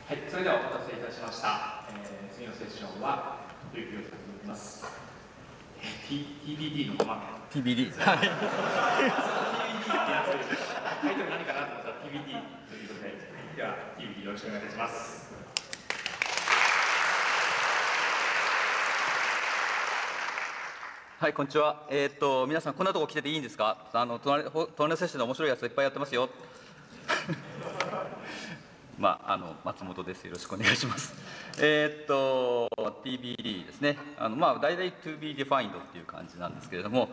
はい、それではお待たせいたしました。次のセッションは、というふうにおります。TBD のまま。 TBD。 はい。TBD ってやつです。タイトル何かなと思ったら TBD ということで、では TBD よろしくお願いいたします。 はい、こんにちは。皆さん、こんなとこ来てていいんですか？隣のセッションで面白いやついっぱいやってますよ。松本です。よろしくお願いします。TBD ですね。大体 to be defined っていう感じなんですけれども、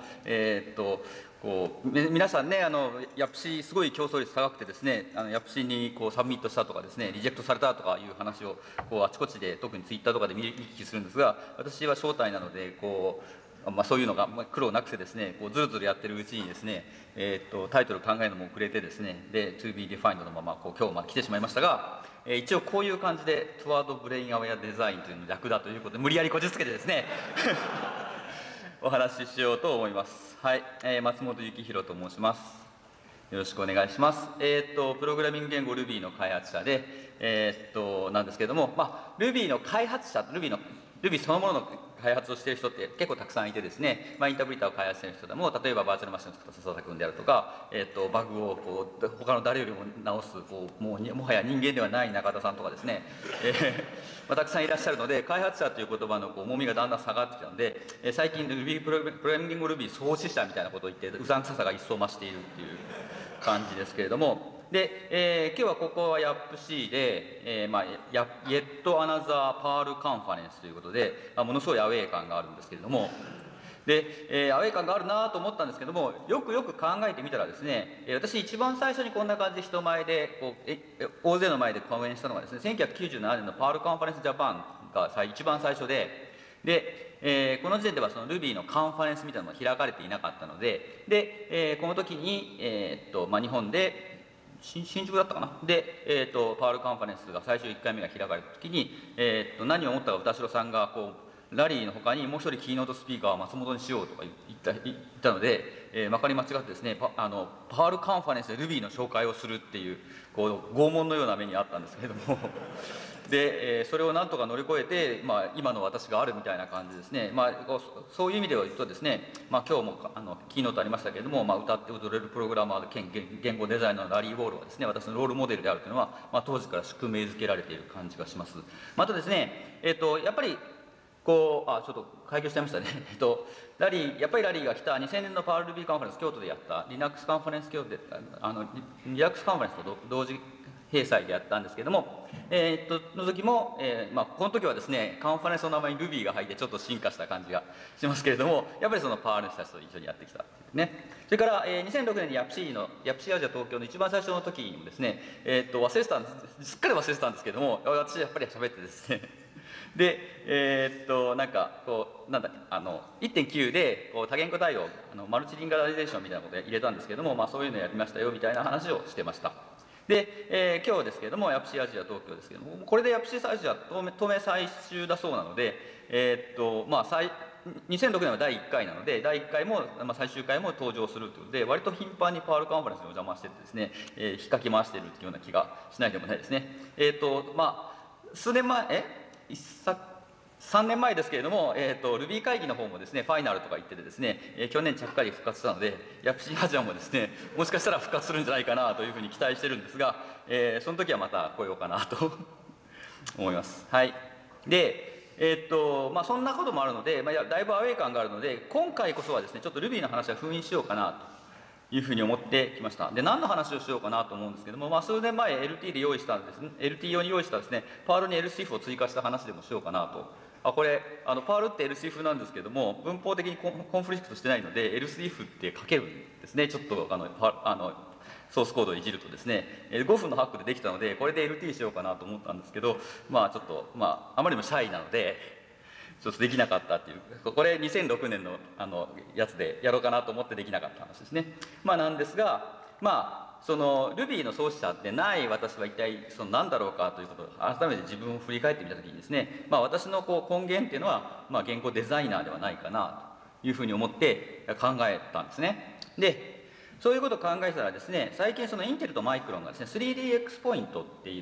皆さんね、ヤプシすごい競争率高くてですね、ヤプシにサブミットしたとかですね、リジェクトされたとかいう話をあちこちで、特にツイッターとかで見聞きするんですが、私は招待なので、そういうのが苦労なくてですね、ずるずるやってるうちにですね、タイトル考えるのも遅れてですね、で、to be defined のまま今日来てしまいましたが、一応こういう感じで Toward Brain Aware Design というの略だということで、無理やりこじつけてですね、お話ししようと思います。はい、松本幸宏と申します。よろしくお願いします。プログラミング言語 Ruby の開発者で、なんですけれども、Ruby の開発者、Ruby そのものの開発をしている人って結構たくさんいてですね、インタープリターを開発している人でも、例えばバーチャルマシンを作った笹田君であるとか、バグを他の誰よりも直すもはや人間ではない中田さんとかですね、たくさんいらっしゃるので、開発者という言葉の重みがだんだん下がってきたので、最近 Ruby プログラミング Ruby 創始者みたいなことを言って、うさんくささが一層増しているっていう感じですけれども、で、今日はここは YAPC で、Yet Another Perl Conference ということで、ものすごいアウェー感があるんですけれども、で、アウェー感があるなと思ったんですけども、よくよく考えてみたらですね、私一番最初にこんな感じで人前で大勢の前で講演したのがですね、1997年のパールカンファレンスジャパンが一番最初で、この時点ではその Ruby のカンファレンスみたいなのが開かれていなかったので、この時に、日本で新宿だったかなで、パールカンファレンスが最初1回目が開かれた時に、何を思ったか歌代さんがラリーの他にもう一人キーノートスピーカーは松本にしようとか言ったので、まかり間違ってですね、パールカンファレンスで Ruby の紹介をするっていう拷問のような目にあったんですけれどもで、それをなんとか乗り越えて、今の私があるみたいな感じですね。そういう意味では言うとですね、今日もキーノートありましたけれども、歌って踊れるプログラマー兼言語デザイナーのラリー・ウォールはですね、私のロールモデルであるというのは、当時から宿命づけられている感じがします。またですね、やっぱりちょっと開業しちゃいましたね。やっぱりラリーが来た2000年のパール Ruby カンファレンス、京都でやった Linux カンファレンス京都で、Linux カンファレンスと同時閉催でやったんですけれども、の時も、この時はですね、カンファレンスの名前に Ruby が入ってちょっと進化した感じがしますけれども、やっぱりそのパールの人たちと一緒にやってきたね。それから、2006年にヤプシアジア東京の一番最初の時にもですね、すっかり忘れてたんですけれども、私やっぱり喋ってですね、で、1.9 で多言語対応、マルチリンガラリゼーションみたいなことを入れたんですけれども、そういうのやりましたよみたいな話をしてました。で、今日ですけれども、ヤプシアジア東京ですけれども、これでヤプシアジア当面最終だそうなので、2006年は第1回なので、第1回も、最終回も登場するということで、割と頻繁にパールカンファレンスにお邪魔しててですね、引っかき回しているというような気がしないでもないですね。数年前、3年前ですけれども、Ruby 会議の方もですね、ファイナルとか言っててですね、去年ちゃっかり復活したので、ヤプシアジアもですね、もしかしたら復活するんじゃないかなというふうに期待してるんですが、その時はまた来ようかなと思います。はい。で、そんなこともあるので、だいぶアウェー感があるので、今回こそはですね、ちょっと Ruby の話は封印しようかなというふうに思ってきました。で、何の話をしようかなと思うんですけども、数年前 LT で用意したんですね、LT 用に用意したですね、パールに LCF を追加した話でもしようかなと。これパールって LCF なんですけども、文法的にコンフリクトしてないので LCF って書けるんですね。ちょっとソースコードをいじるとですね、5分のハックでできたので、これで LT しようかなと思ったんですけど、ちょっとあまりにもシャイなのでちょっとできなかったっていう、これ2006年のやつでやろうかなと思ってできなかった話ですね。なんですが、その Ruby の創始者でない私は一体何だろうかということを改めて自分を振り返ってみたときにですね、私の根源っていうのは、言語デザイナーではないかなというふうに思って考えたんですね。で、そういうことを考えたらですね、最近インテルとマイクロンがですね、3DX ポイントっていう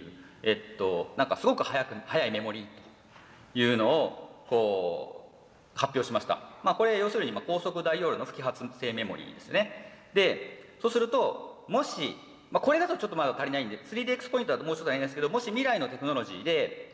なんかすごく速いメモリというのをこう発表しました。これ要するに高速大容量の不揮発性メモリーですよね。でそうするともし、これだとちょっとまだ足りないんで 3DX ポイントだともうちょっと足りないんですけど、もし未来のテクノロジーで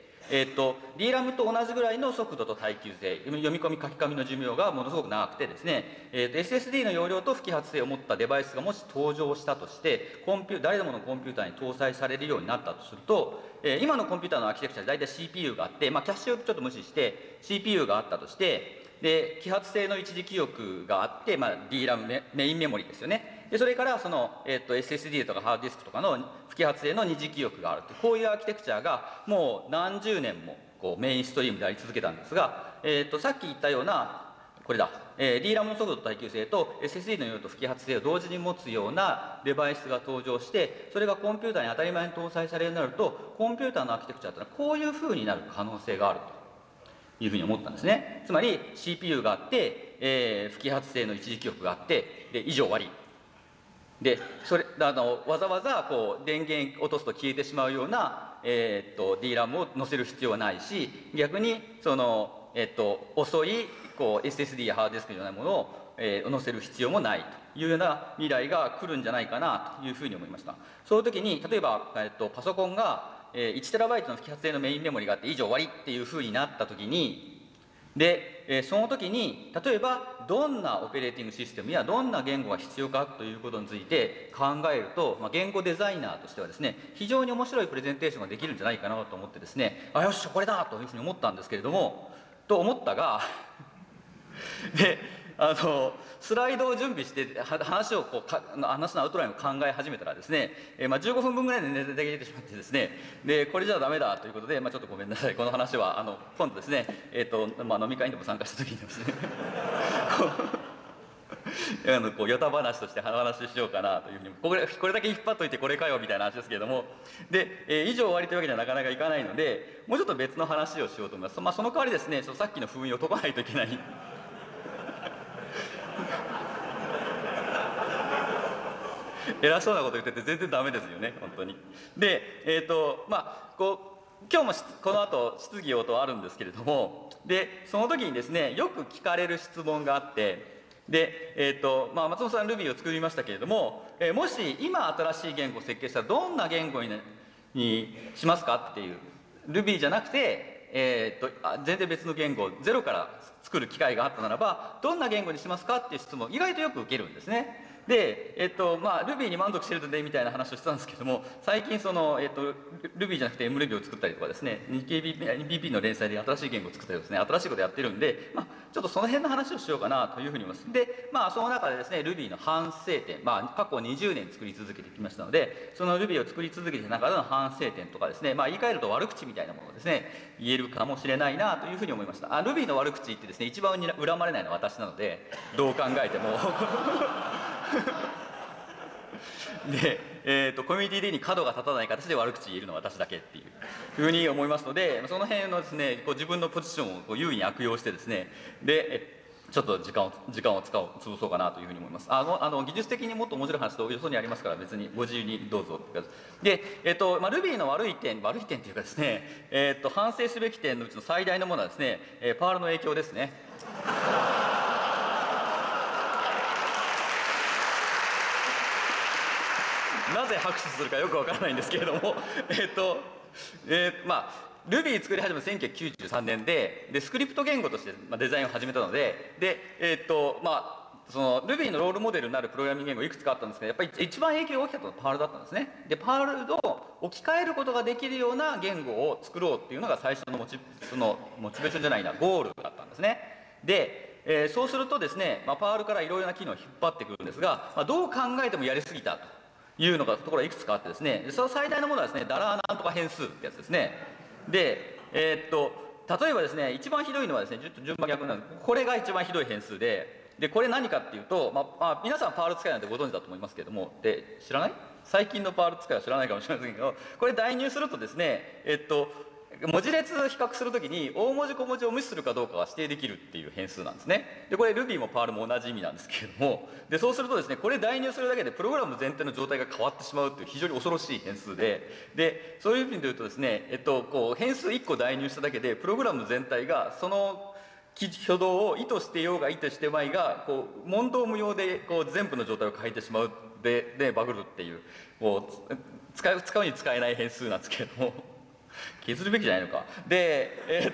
DRAM と同じぐらいの速度と耐久性、読み込み書き込みの寿命がものすごく長くてですね、SSD の容量と不揮発性を持ったデバイスがもし登場したとして、誰でものコンピューターに搭載されるようになったとすると、今のコンピューターのアーキテクチャで大体 CPU があって、キャッシュをちょっと無視して CPU があったとして、で揮発性の一時記憶があって、DRAM メインメモリですよね。でそれからその、SSD とかハードディスクとかの不揮発性の二次記憶があるという、こういうアーキテクチャがもう何十年もこうメインストリームであり続けたんですが、さっき言ったようなこれだ、DRAM の速度と耐久性と SSD の容量と不揮発性を同時に持つようなデバイスが登場して、それがコンピューターに当たり前に搭載されるようになると、コンピューターのアーキテクチャというのはこういうふうになる可能性があるというふうに思ったんですね。つまり CPU があって、不揮発性の一時記憶があって、で以上終わりで、わざわざこう電源落とすと消えてしまうような、DRAM を載せる必要はないし、逆にその、遅いこう SSD やハードディスクのようなものを、載せる必要もないというような未来が来るんじゃないかなというふうに思いました。その時に例えば、パソコンが 1TB の不揮発性のメインメモリがあって以上終わりっていうふうになった時に、で、その時に例えばどんなオペレーティングシステムやどんな言語が必要かということについて考えると、言語デザイナーとしてはですね、非常に面白いプレゼンテーションができるんじゃないかなと思ってですね、よっしゃこれだというふうに思ったんですけれども、と思ったがでスライドを準備して話のアウトラインを考え始めたらですね、15分分ぐらいでネタだけ出てしまってですね、でこれじゃダメだということで、ちょっとごめんなさい、この話は今度ですね、飲み会にでも参加した時にですねこうヨタ話として話しようかなというふうに、これだけ引っ張っといてこれかよみたいな話ですけれども、で、以上終わりというわけにはなかなかいかないので、もうちょっと別の話をしようと思います。その代わりですね、さっきの封印を解かないといけない偉そうなこと言ってて全然ダメですよね、本当に。で、今日もこの後質疑応答あるんですけれども、でその時にですね、よく聞かれる質問があって、で、松本さん Ruby を作りましたけれども、もし今新しい言語を設計したらどんな言語にしますかっていう、Ruby じゃなくて、全然別の言語をゼロから作る機会があったならばどんな言語にしますかっていう質問を意外とよく受けるんですね。で、Ruby に満足してるのでみたいな話をしてたんですけども、最近Ruby じゃなくて MRuby を作ったりとかですね、2KBの連載で新しい言語を作ったりですね、新しいことやってるんで、ちょっとその辺の話をしようかなというふうに思います。で、その中でですね、Ruby の反省点、過去20年作り続けてきましたので、その Ruby を作り続けてきた中での反省点とかですね、言い換えると悪口みたいなものをですね、言えるかもしれないなというふうに思いました。Ruby の悪口ってですね、一番恨まれないのは私なので、どう考えてもで、コミュニティ的に角が立たない形で悪口言えるのは私だけっていうふうに思いますので、その辺のですね、自分のポジションを優位に悪用してですね、でちょっと時間を潰そうかなというふうに思います。技術的にもっと面白い話とよそにありますから、別にご自由にどうぞ。で、Ruby の悪い点っていうかですね、反省すべき点のうちの最大のものはですね、パールの影響ですね。なぜ拍手するかよくわからないんですけれどもRuby 作り始めた1993年で、スクリプト言語としてデザインを始めたので、その Ruby のロールモデルになるプログラミング言語いくつかあったんですけど、やっぱり一番影響が大きかったのはパールだったんですね。で、パールを置き換えることができるような言語を作ろうっていうのが最初のモチベーションじゃないな、ゴールだったんですね。で、そうするとですね、パールからいろいろな機能を引っ張ってくるんですが、どう考えてもやりすぎたというのがところがいくつかあってですね、その最大のものはですね、ダラーなんとか変数ってやつですね。で、例えばですね、一番ひどいのはですね、順番逆なんです。これが一番ひどい変数で、これ何かっていうと、皆さんパール使いなんてご存知だと思いますけれども、知らない？最近のパール使いは知らないかもしれませんけど、これ代入するとですね、 文字列比較するときに大文字小文字を無視するかどうかは指定できるっていう変数なんですね。でこれ Ruby も Perl も同じ意味なんですけれども、でそうするとですね、これ代入するだけでプログラム全体の状態が変わってしまうっていう非常に恐ろしい変数で、そういう意味で言うとですね、こう変数1個代入しただけでプログラム全体がその挙動を意図してようが意図してまいがこう問答無用でこう全部の状態を変えてしまうでバグるっていう、こう使うに使えない変数なんですけれども、削るべきじゃないのか。で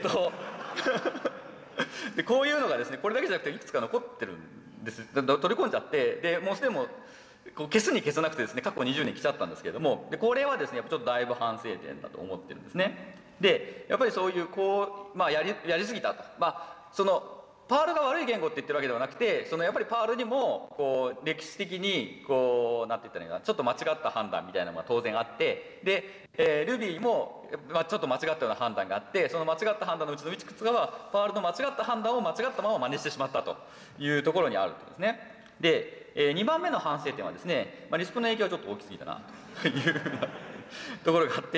でこういうのがですね、これだけじゃなくていくつか残ってるんです。取り込んじゃって、でもうでもこう消すに消さなくてですね、過去20年来ちゃったんですけれども、でこれはですねやっぱちょっとだいぶ反省点だと思ってるんですね。でやっぱりそういうこう、やりすぎたと、そのパールが悪い言語って言ってるわけではなくて、そのやっぱりパールにもこう歴史的にこうなんて言ったらいいかな、ちょっと間違った判断みたいなのが当然あって、で、Ruby も、ちょっと間違ったような判断があって、その間違った判断のうちのいくつかはパールの間違った判断を間違ったまま真似してしまったというところにあるとですね。で、2番目の反省点はですね、リスプの影響はちょっと大きすぎたなというところがあって、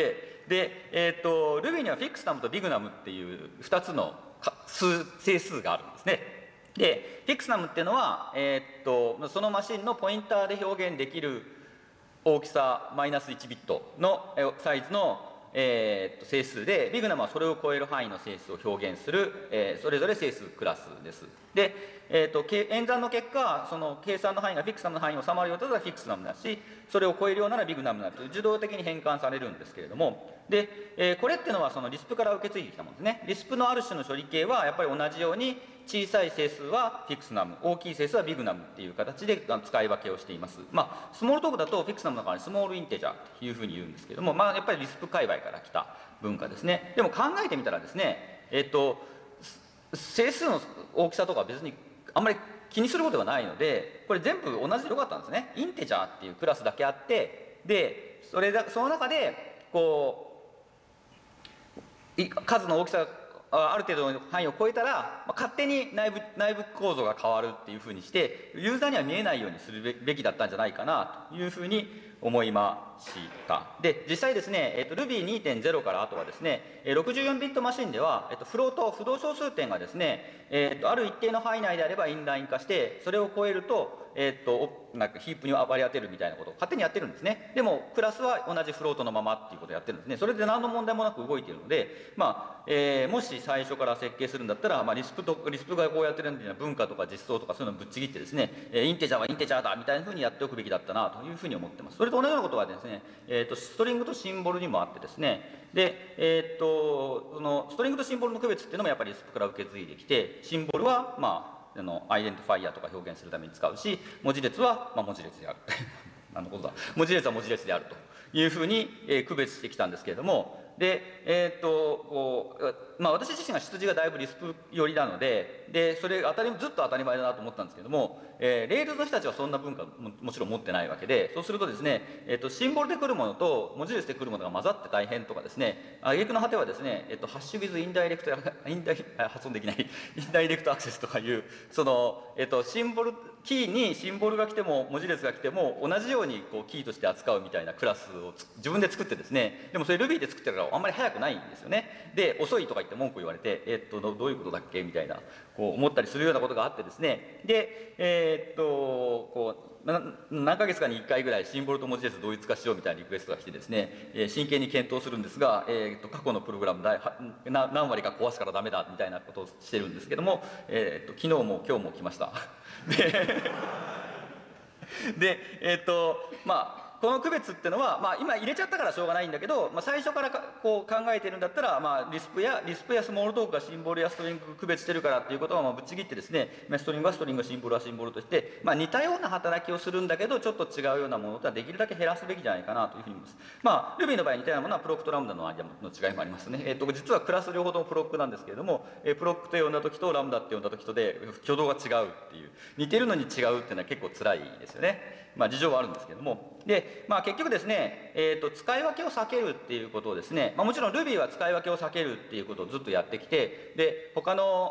で、Ruby には Fixnum と Bignum っていう2つの整数があるんですね。で Fixnum っていうのは、そのマシンのポインターで表現できる大きさマイナス1ビットのサイズの、整数で、Bignum はそれを超える範囲の整数を表現する、それぞれ整数クラスです。で、演算の結果、その計算の範囲が Fixnum の範囲に収まるようだったら Fixnum だし、それを超えるようなら Bignum になるという自動的に変換されるんですけれども、で、これっていうのはその Lisp から受け継いできたものですね。Lisp のある種の処理系はやっぱり同じように小さい整数は Fixnum、大きい整数は Bignum っていう形で使い分けをしています。スモールトークだと Fixnum の中にスモールインテジャーというふうに言うんですけれども、やっぱり Lisp 界隈から来た文化ですね。でも考えてみたらですね、整数の大きさとか別にあんまり気にすることがないので、これ全部同じでよかったんですね。インテジャーっていうクラスだけあって、でその中でこう数の大きさがある程度の範囲を超えたら、勝手に内部構造が変わるっていうふうにしてユーザーには見えないようにするべきだったんじゃないかなというふうに思いました。で実際ですね、Ruby2.0 からあとはですね、64ビットマシンでは、フロート不動小数点がですね、ある一定の範囲内であればインライン化して、それを超えると、なんかヒープに割り当てるみたいなことを勝手にやってるんですね。でもクラスは同じフロートのままっていうことをやってるんですね。それで何の問題もなく動いているので、もし最初から設計するんだったら、リスプがこうやってるんで文化とか実装とかそういうのをぶっちぎってですね、インテジャーはインテジャーだみたいなふうにやっておくべきだったなというふうに思ってます。それと同じようなことはですね、ストリングとシンボルにもあってですね、で、そのストリングとシンボルの区別っていうのもやっぱりリスプから受け継いできて、シンボルはアイデンティファイアとか表現するために使うし、文字列は文字列である何のことだ、文字列は文字列であるというふうに、区別してきたんですけれども、で私自身が出自がだいぶリスプ寄りなので、それずっと当たり前だなと思ったんですけども、レールズの人たちはそんな文化 もちろん持ってないわけで、そうするとですね、シンボルで来るものと文字列で来るものが混ざって大変とかですね、挙句の果てはですね、ハッシュビズインダイレクト発音できないインダイレクトアクセスとかいうその、シンボルキーにシンボルが来ても文字列が来ても同じようにこうキーとして扱うみたいなクラスを自分で作ってですね、でもそれ Ruby で作ってるからあんまり速くないんですよね。で遅いとか言って文句言われて、どういうことだっけみたいなこう思ったりするようなことがあってですね、で何ヶ月かに1回ぐらいシンボルと文字列同一化しようみたいなリクエストが来てですね、真剣に検討するんですが、過去のプログラム何割か壊すからダメだみたいなことをしてるんですけども、昨日も今日も来ましたでこの区別っていうのは、今入れちゃったからしょうがないんだけど、最初からこう考えてるんだったら、リスプやスモールトークがシンボルやストリング区別してるからっていうことはぶっちぎってですね、ストリングはストリング、シンボルはシンボルとして、似たような働きをするんだけどちょっと違うようなものとはできるだけ減らすべきじゃないかなというふうに思います。Ruby の場合似たようなものはプロックとラムダの間の違いもありますね。実はクラス両方ともプロックなんですけれども、プロックと呼んだ時とラムダって呼んだ時とで挙動が違うっていう、似てるのに違うっていうのは結構辛いですよね。事情はあるんですけれども、で、結局ですね、使い分けを避けるっていうことをですね、もちろん Ruby は使い分けを避けるっていうことをずっとやってきて、で他の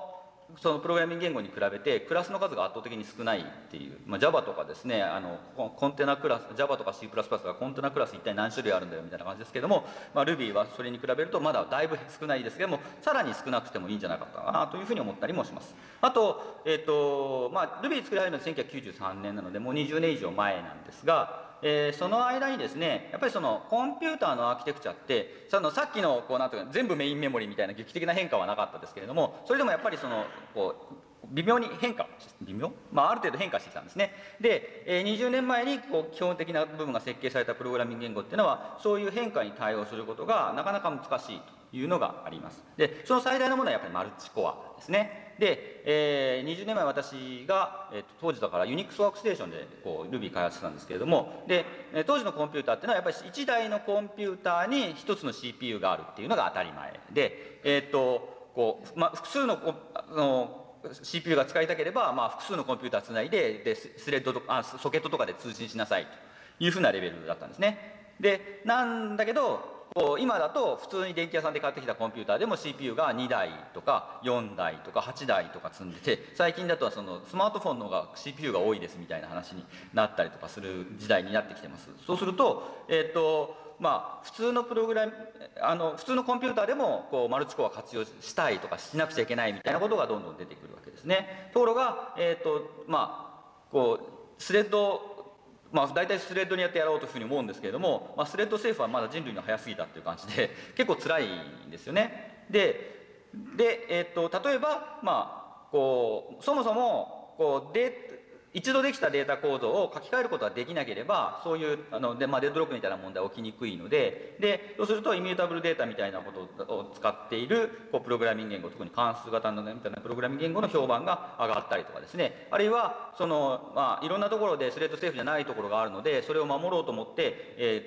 そのプログラミング言語に比べてクラスの数が圧倒的に少ないっていう、Java とかですね、コンテナクラス Java とか C++ がコンテナクラス一体何種類あるんだよみたいな感じですけども、Ruby はそれに比べるとまだだいぶ少ないですけども、さらに少なくてもいいんじゃなかったかなというふうに思ったりもします。あと、Ruby 作られるのは1993年なのでもう20年以上前なんですが、その間にですね、やっぱりそのコンピューターのアーキテクチャってさっきのこうなんていうか全部メインメモリみたいな劇的な変化はなかったですけれども、それでもやっぱりそのこう微妙に変化微妙、ある程度変化してきたんですね。で、20年前にこう基本的な部分が設計されたプログラミング言語っていうのはそういう変化に対応することがなかなか難しいというのがあります。でその最大のものはやっぱりマルチコアですね。で、20年前私が、当時だからユニックスワークステーションでこう Ruby 開発してたんですけれども、で当時のコンピューターっていうのはやっぱり1台のコンピューターに1つの CPU があるっていうのが当たり前で、複数のCPU が使いたければ、複数のコンピューターつないでスレッドとかソケットとかで通信しなさいというふうなレベルだったんですね。でなんだけど今だと普通に電気屋さんで買ってきたコンピューターでも CPU が2台とか4台とか8台とか積んでて、最近だとそのスマートフォンの方が CPU が多いですみたいな話になったりとかする時代になってきてます。そうすると普通の普通のコンピューターでもこうマルチコア活用したいとかしなくちゃいけないみたいなことがどんどん出てくるわけですね。ところがスレッド大体スレッドにやってやろうというふうに思うんですけれども、スレッド政府はまだ人類の早すぎたっていう感じで結構辛いんですよね。で例えばそもそも一度できたデータ構造を書き換えることができなければそういうデッドロックみたいな問題起きにくいのでそうするとイミュータブルデータみたいなことを使っているプログラミング言語、特に関数型のみたいなプログラミング言語の評判が上がったりとかですね、あるいはいろんなところでスレッドセーフじゃないところがあるのでそれを守ろうと思って、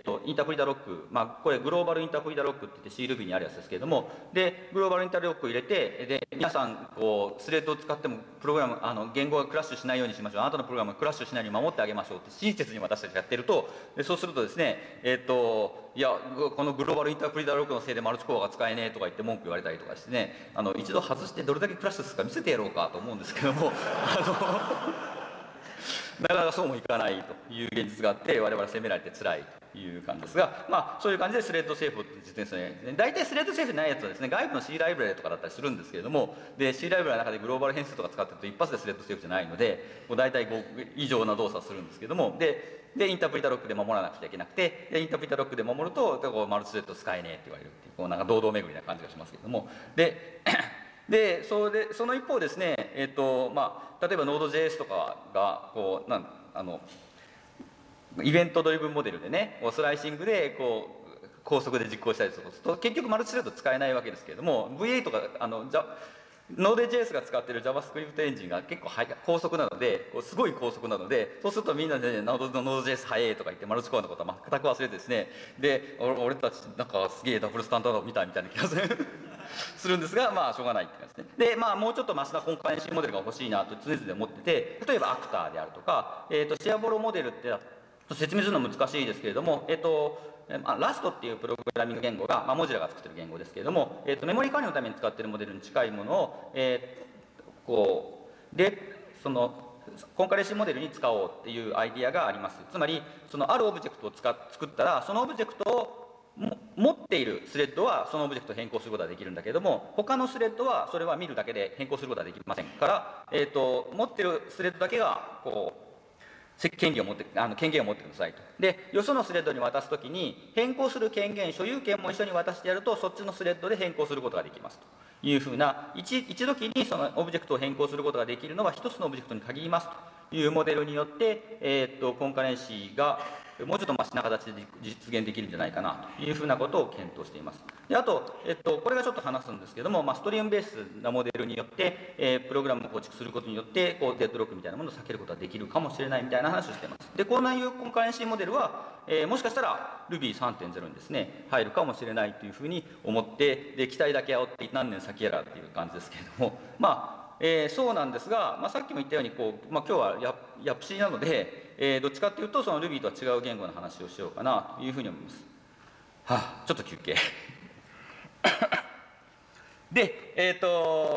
インタープリタロック、これグローバルインタープリタロックって言って CRuby にあるやつですけれども、でグローバルインタープリタロックを入れて、で皆さんスレッドを使ってもプログラム言語がクラッシュしないようにしましょう、あなたのプログラムがクラッシュしないように守ってあげましょうって親切に私たちがやってると、そうするとですねいやこのグローバルインタープリタロックのせいでマルチコアが使えねえとか言って文句言われたりとかしてね、一度外してどれだけクラッシュするか見せてやろうかと思うんですけどもなかなかそうもいかないという現実があって我々は責められて辛いという感じですが、そういう感じでスレッドセーフを実現するね。大体スレッドセーフないやつはですね外部の C ライブラリとかだったりするんですけれども、で C ライブラリの中でグローバル変数とか使ってると一発でスレッドセーフじゃないので大体5以上な動作をするんですけども、でインタープリタロックで守らなくちゃいけなくて、でインタープリタロックで守るとマルチスレッド使えねえって言われるっていうなんか堂々巡りな感じがしますけれども、でその一方ですね、例えば Node.js とかがイベントドリブンモデルでねスライシングで高速で実行したりすると結局マルチスレッド使えないわけですけれども、 V8 とかNode.js が使っている JavaScript エンジンが結構高速なのですごい高速なので、そうするとみんなで、Node.js 速いとか言ってマルチコアのことは全く忘れてですね、で俺たちなんかすげえダブルスタンダード見たみたいな気がするんですが、しょうがないって感じですね。でもうちょっとマシなコンカレンシーモデルが欲しいなと常々思ってて、例えばアクターであるとか、シェアボロモデルって説明するの難しいですけれども、ラストっていうプログラミング言語が、モジュラが作ってる言語ですけれども、メモリ管理のために使っているモデルに近いものを、そのコンカレンシーモデルに使おうっていうアイディアがあります。つまりあるオブジェクトを作ったらそのオブジェクトを持っているスレッドはそのオブジェクトを変更することができるんだけども、他のスレッドはそれは見るだけで変更することができませんから、持ってるスレッドだけが権限を持ってくださいと。でよそのスレッドに渡すときに変更する権限所有権も一緒に渡してやるとそっちのスレッドで変更することができますというふうな、一時にそのオブジェクトを変更することができるのは一つのオブジェクトに限りますというモデルによって、コンカレンシーがもうちょっとマシな形で実現できるんじゃないかなというふうなことを検討しています。であと、これがちょっと話すんですけども、ストリームベースなモデルによって、プログラムを構築することによってデッドロックみたいなものを避けることができるかもしれないみたいな話をしています。でこういうコンカレンシーモデルは、もしかしたら Ruby3.0 にですね入るかもしれないというふうに思って、で期待だけ煽って何年先やらっていう感じですけれども、そうなんですが、さっきも言ったように今日はヤプシーなので、どっちかっていうとその Ruby とは違う言語の話をしようかなというふうに思います。ちょっと休憩で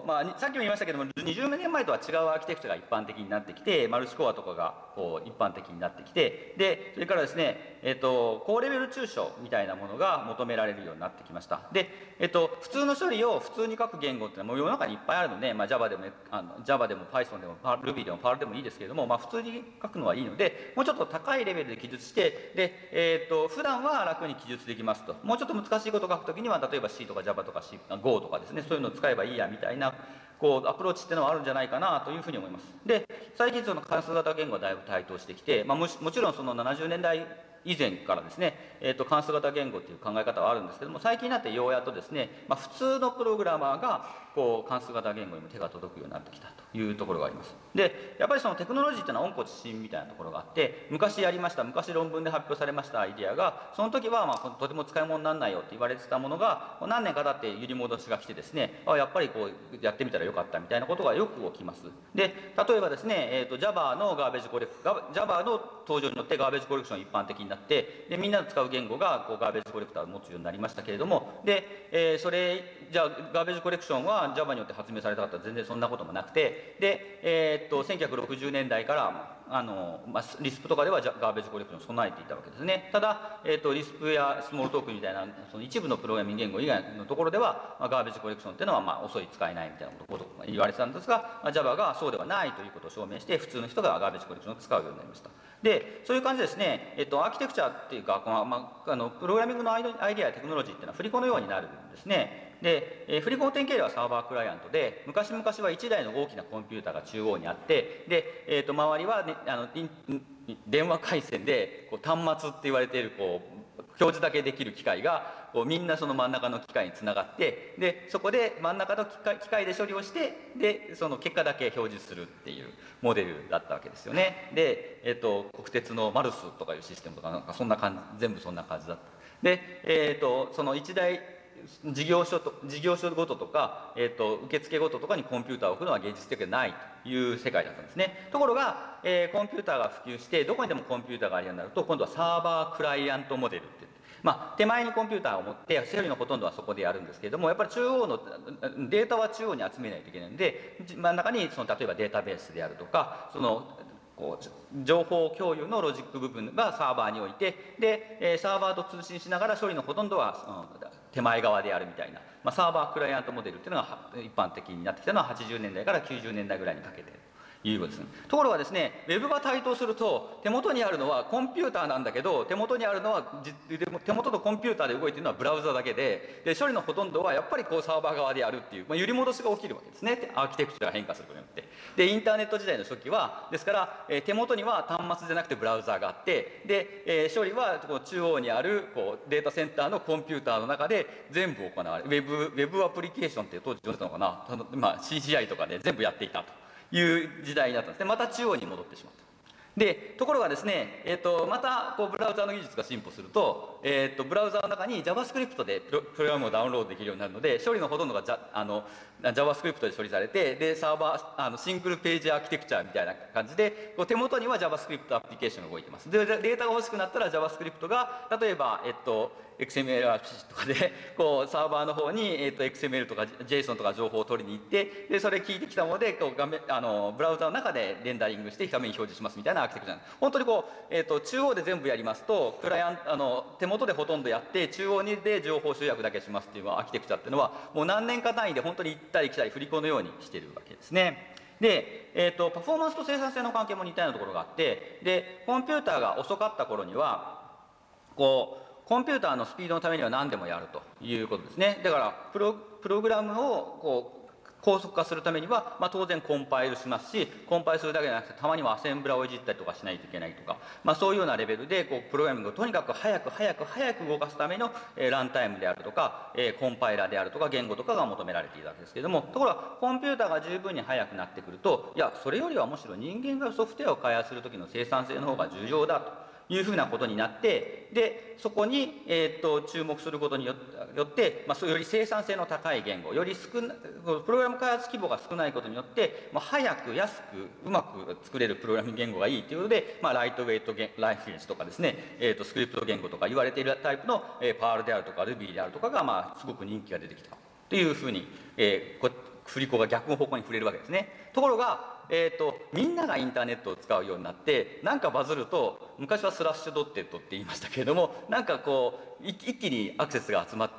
さっきも言いましたけども、20年前とは違うアーキテクチャが一般的になってきて、マルチコアとかがこう一般的になってきて、でそれからですね、高レベル抽象みたいなものが求められるようになってきました。で、普通の処理を普通に書く言語っていうのはもう世の中にいっぱいあるので、Java でもJava でも Python でも Ruby でも Perl でもいいですけれども、普通に書くのはいいので、もうちょっと高いレベルで記述して、で、普段は楽に記述できますと。もうちょっと難しいことを書くときには、例えば C とか Java とか Go とかですね、そういうのを使えばいいやみたいなアプローチっていうのはあるんじゃないかなというふうに思います。で、最近その関数型言語はだいぶ台頭してきて、もちろんその70年代以前からですね、関数型言語っていう考え方はあるんですけども、最近になってようやっとですね、普通のプログラマーが関数型言語にも手が届くようになってきたというところがあります。で、やっぱりそのテクノロジーっていうのは温故知新みたいなところがあって、昔やりました、昔論文で発表されましたアイディアが、その時はとても使い物にならないよって言われてたものが、何年か経って揺り戻しが来てですね、やっぱりやってみたらよかったみたいなことがよく起きます。で、例えばですね、Java のガーベージコレクション、Java の登場によってガーベージコレクション一般的になって、でみんなの使う言語がガーベージコレクターを持つようになりましたけれども、で、じゃあガーベージコレクションは Java によって発明されたかったら全然そんなこともなくて、で、1960年代からリスプとかではガーベージコレクションを備えていたわけですね。ただ、リスプやスモールトークみたいなその一部のプログラミング言語以外のところでは、ガーベージコレクションっていうのは遅い、使えないみたいなことを言われてたんですが、Java がそうではないということを証明して、普通の人がガーベージコレクションを使うようになりました。で、そういう感じでですね、アーキテクチャっていうか、プログラミングのアイデアやテクノロジーっていうのは振り子のようになるんですね。で、振り子の典型例はサーバークライアントで、昔々は1台の大きなコンピューターが中央にあって、で、周りは、ね、電話回線で端末って言われている表示だけできる機械がみんなその真ん中の機械につながって、でそこで真ん中の機械で処理をして、でその結果だけ表示するっていうモデルだったわけですよね。で、国鉄のマルスとかいうシステムとかなんかそんな感じ、全部そんな感じだった。で、その1台事業所ごととか、受付ごととかにコンピューターを置くのは現実的ではないという世界だったんですね。ところが、コンピューターが普及してどこにでもコンピューターがあるようになると、今度はサーバークライアントモデルって言って、手前にコンピューターを持って処理のほとんどはそこでやるんですけれども、やっぱり中央のデータは中央に集めないといけないので、真ん中に例えばデータベースであるとか、その情報共有のロジック部分がサーバーにおいて、でサーバーと通信しながら処理のほとんどは手前側でやるみたいな、サーバークライアントモデルっていうのが一般的になってきたのは80年代から90年代ぐらいにかけていうことですね。ところがですね、ウェブが台頭すると、手元にあるのはコンピューターなんだけど、手元にあるのは手元とコンピューターで動いているのはブラウザだけで、処理のほとんどはやっぱりサーバー側でやるっていう、揺り戻しが起きるわけですね。アーキテクチャが変化することによって。で、インターネット時代の初期は、ですから、手元には端末じゃなくてブラウザーがあって、で、処理は中央にあるデータセンターのコンピューターの中で全部行われる。ウェブアプリケーションって当時呼んでたのかな、CGI とかで全部やっていたという時代になったんですね。また中央に戻ってしまった。で、ところがですね、またブラウザーの技術が進歩すると、ブラウザーの中に JavaScript でプログラムをダウンロードできるようになるので、処理のほとんどがJavaScript で処理されて、でサーバーシングルページアーキテクチャみたいな感じで、手元には JavaScript アプリケーションが動いてます。で、データが欲しくなったら JavaScript が例えばXML とかでサーバーの方に、XML とか JSON とか情報を取りに行って、でそれ聞いてきたものでブラウザの中でレンダリングして画面に表示しますみたいなアーキテクチャなんです。本当に中央で全部やりますと、手元でほとんどやって中央で情報集約だけしますっていうアーキテクチャっていうのは、もう何年か単位で本当に行ったり来たり振り子のようにしているわけですね。で、パフォーマンスと生産性の関係も似たようなところがあって、でコンピューターが遅かった頃にはコンピューターのスピードのためには何でもやるということですね。だからプログラムを高速化するためには、当然コンパイルしますし、コンパイルするだけじゃなくてたまにはアセンブラをいじったりとかしないといけないとか、そういうようなレベルでプログラミングをとにかく早く動かすためのランタイムであるとかコンパイラーであるとか言語とかが求められていたわけですけれども、ところがコンピューターが十分に速くなってくると、いやそれよりはむしろ人間がソフトウェアを開発する時の生産性の方が重要だというふうなことになって、でそこに、注目することによって、より生産性の高い言語、よりプログラム開発規模が少ないことによって、早く安くうまく作れるプログラミング言語がいいということで、ライトウェイトライフレンスとかですね、スクリプト言語とか言われているタイプの、パールであるとか Ruby であるとかが、すごく人気が出てきたというふうに、 振り子が逆の方向に触れるわけですね。ところが、みんながインターネットを使うようになって、なんかバズると、昔はスラッシュドッテッドって言いましたけれども、なんかこう一気にアクセスが集まって、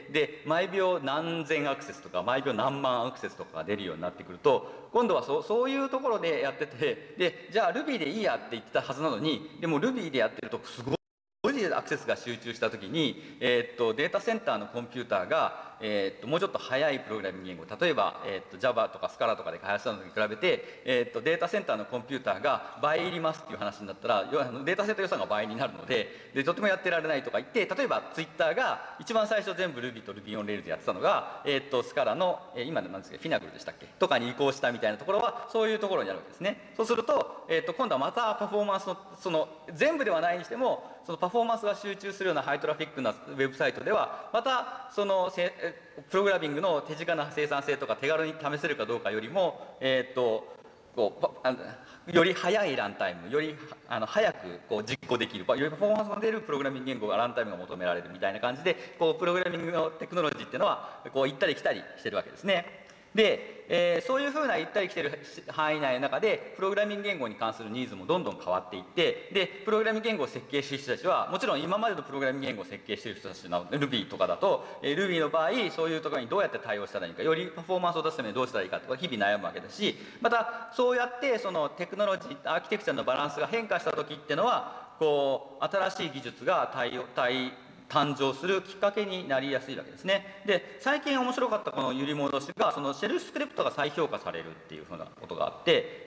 で毎秒何千アクセスとか毎秒何万アクセスとかが出るようになってくると、今度はそういうところでやってて、でじゃあ Ruby でいいやって言ってたはずなのに、でも Ruby でやってるとすごいアクセスが集中したときに、データセンターのコンピューターが、もうちょっと速いプログラミング言語、例えば、Java とか Scala とかで開発したのに比べて、データセンターのコンピューターが倍いりますっていう話になったら、データセンター予算が倍になるので、とてもやってられないとか言って、例えば Twitter が一番最初全部 Ruby と Ruby on Rails でやってたのが、Scala の、今の何ですか、フィナグルでしたっけとかに移行したみたいなところは、そういうところにあるわけですね。そうすると、今度はまたパフォーマンスの、全部ではないにしても、そのパフォーマンスが集中するようなハイトラフィックなウェブサイトでは、またプログラミングの手近な生産性とか手軽に試せるかどうかよりも、より速いランタイム、より早く実行できる、よりパフォーマンスの出るプログラミング言語がランタイムが求められるみたいな感じで、プログラミングのテクノロジーっていうのは行ったり来たりしてるわけですね。で、そういうふうな行ったり来てる範囲内の中でプログラミング言語に関するニーズもどんどん変わっていって、でプログラミング言語を設計している人たちはもちろん今までのプログラミング言語を設計している人たちなので Ruby とかだと、Ruby の場合そういうところにどうやって対応したらいいか、よりパフォーマンスを出すためにどうしたらいいかとか日々悩むわけだし、またそうやってそのテクノロジーアーキテクチャのバランスが変化した時っていうのは新しい技術が誕生するきっかけになりやすいわけですね。で最近面白かったこの揺り戻しが、そのシェルスクリプトが再評価されるっていうふうなことがあって、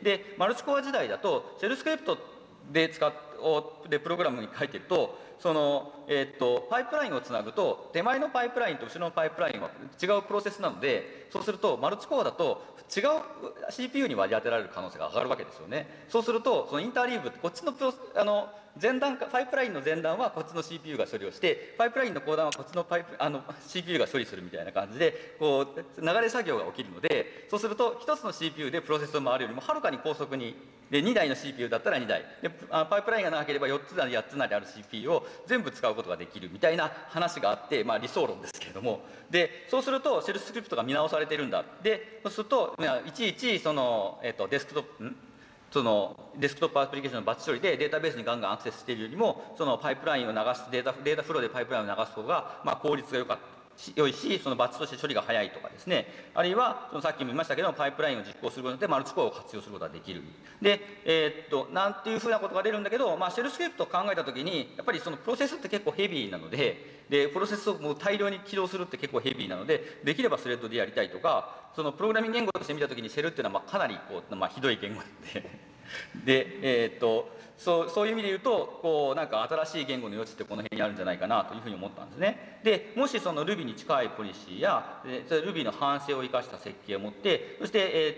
でマルチコア時代だとシェルスクリプトでプログラムに書いてると、パイプラインをつなぐと手前のパイプラインと後ろのパイプラインは違うプロセスなので、そうするとマルチコアだと違う CPU に割り当てられる可能性が上がるわけですよね。そうするとそのインターリーブってこっちの前段パイプラインの前段はこっちの CPU が処理をして、パイプラインの後段はこっちのCPU が処理するみたいな感じで流れ作業が起きるので、そうすると1つの CPU でプロセスを回るよりもはるかに高速に、で2台の CPU だったら2台で、パイプラインが長ければ4つなり8つなりある CPU を全部使うことができるみたいな話があって、理想論ですけれども、でそうするとシェルスクリプトが見直されているんだ。でそうするといちいちデスクトップアプリケーションのバッチ処理でデータベースにガンガンアクセスしているよりも、そのパイプラインを流すデータフローでパイプラインを流す方が効率が良いし、そのバッチとして処理が早いとかですね、あるいはさっきも言いましたけどパイプラインを実行することでマルチコアを活用することができる。で、なんていうふうなことが出るんだけど、シェルスクリプトを考えた時にやっぱりそのプロセスって結構ヘビーなので、プロセスをもう大量に起動するって結構ヘビーなので、できればスレッドでやりたいとか、そのプログラミング言語として見た時にシェルっていうのはかなりひどい言語でそういう意味で言うとなんか新しい言語の余地ってこの辺にあるんじゃないかなというふうに思ったんですね。でもしその Ruby に近いポリシーやRuby の反省を生かした設計を持って、そして、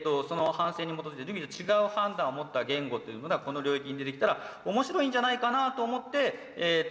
その反省に基づいて Ruby と違う判断を持った言語というのがこの領域に出てきたら面白いんじゃないかなと思って、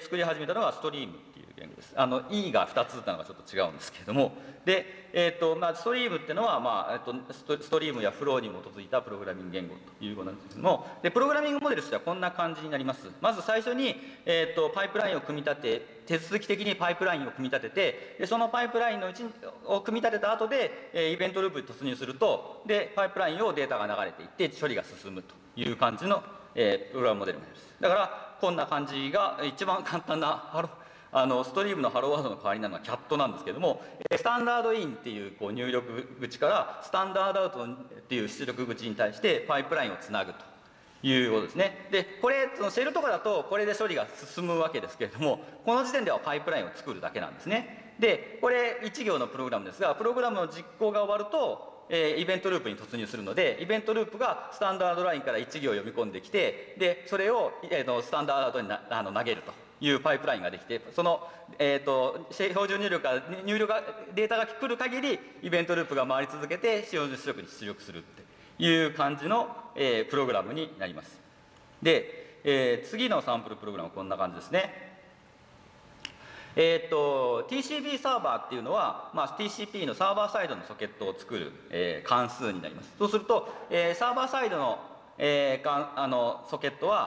作り始めたのがストリームっていう言語です。E が2つなのがちょっと違うんですけれども、で、ストリームっていうのは、ストリームやフローに基づいたプログラミング言語ということなんですけども、でプログラミングモデルとしてはこんな感じになります。まず最初に、パイプラインを組み立て、手続き的にパイプラインを組み立てて、でそのパイプラインのうちを組み立てた後で、イベントループに突入すると、でパイプラインをデータが流れていって処理が進むという感じの、プログラムモデルになります。だからこんな感じが一番簡単なストリームのハローワードの代わりなのはキャットなんですけども、スタンダードインっていう入力口からスタンダードアウトっていう出力口に対してパイプラインをつなぐということですね。でこれシェルとかだとこれで処理が進むわけですけれども、この時点ではパイプラインを作るだけなんですね。でこれ1行のプログラムですが、プログラムの実行が終わるとイベントループに突入するので、イベントループがスタンダードラインから1行読み込んできて、でそれをスタンダードアウトに投げるというパイプラインができて、その、標準入力がデータが来る限りイベントループが回り続けて標準出力に出力するっていう感じの、プログラムになります。で、次のサンプルプログラムはこんな感じですね。TCP サーバーっていうのは、TCP のサーバーサイドのソケットを作る、関数になります。そうすると、サーバーサイドの、ソケットは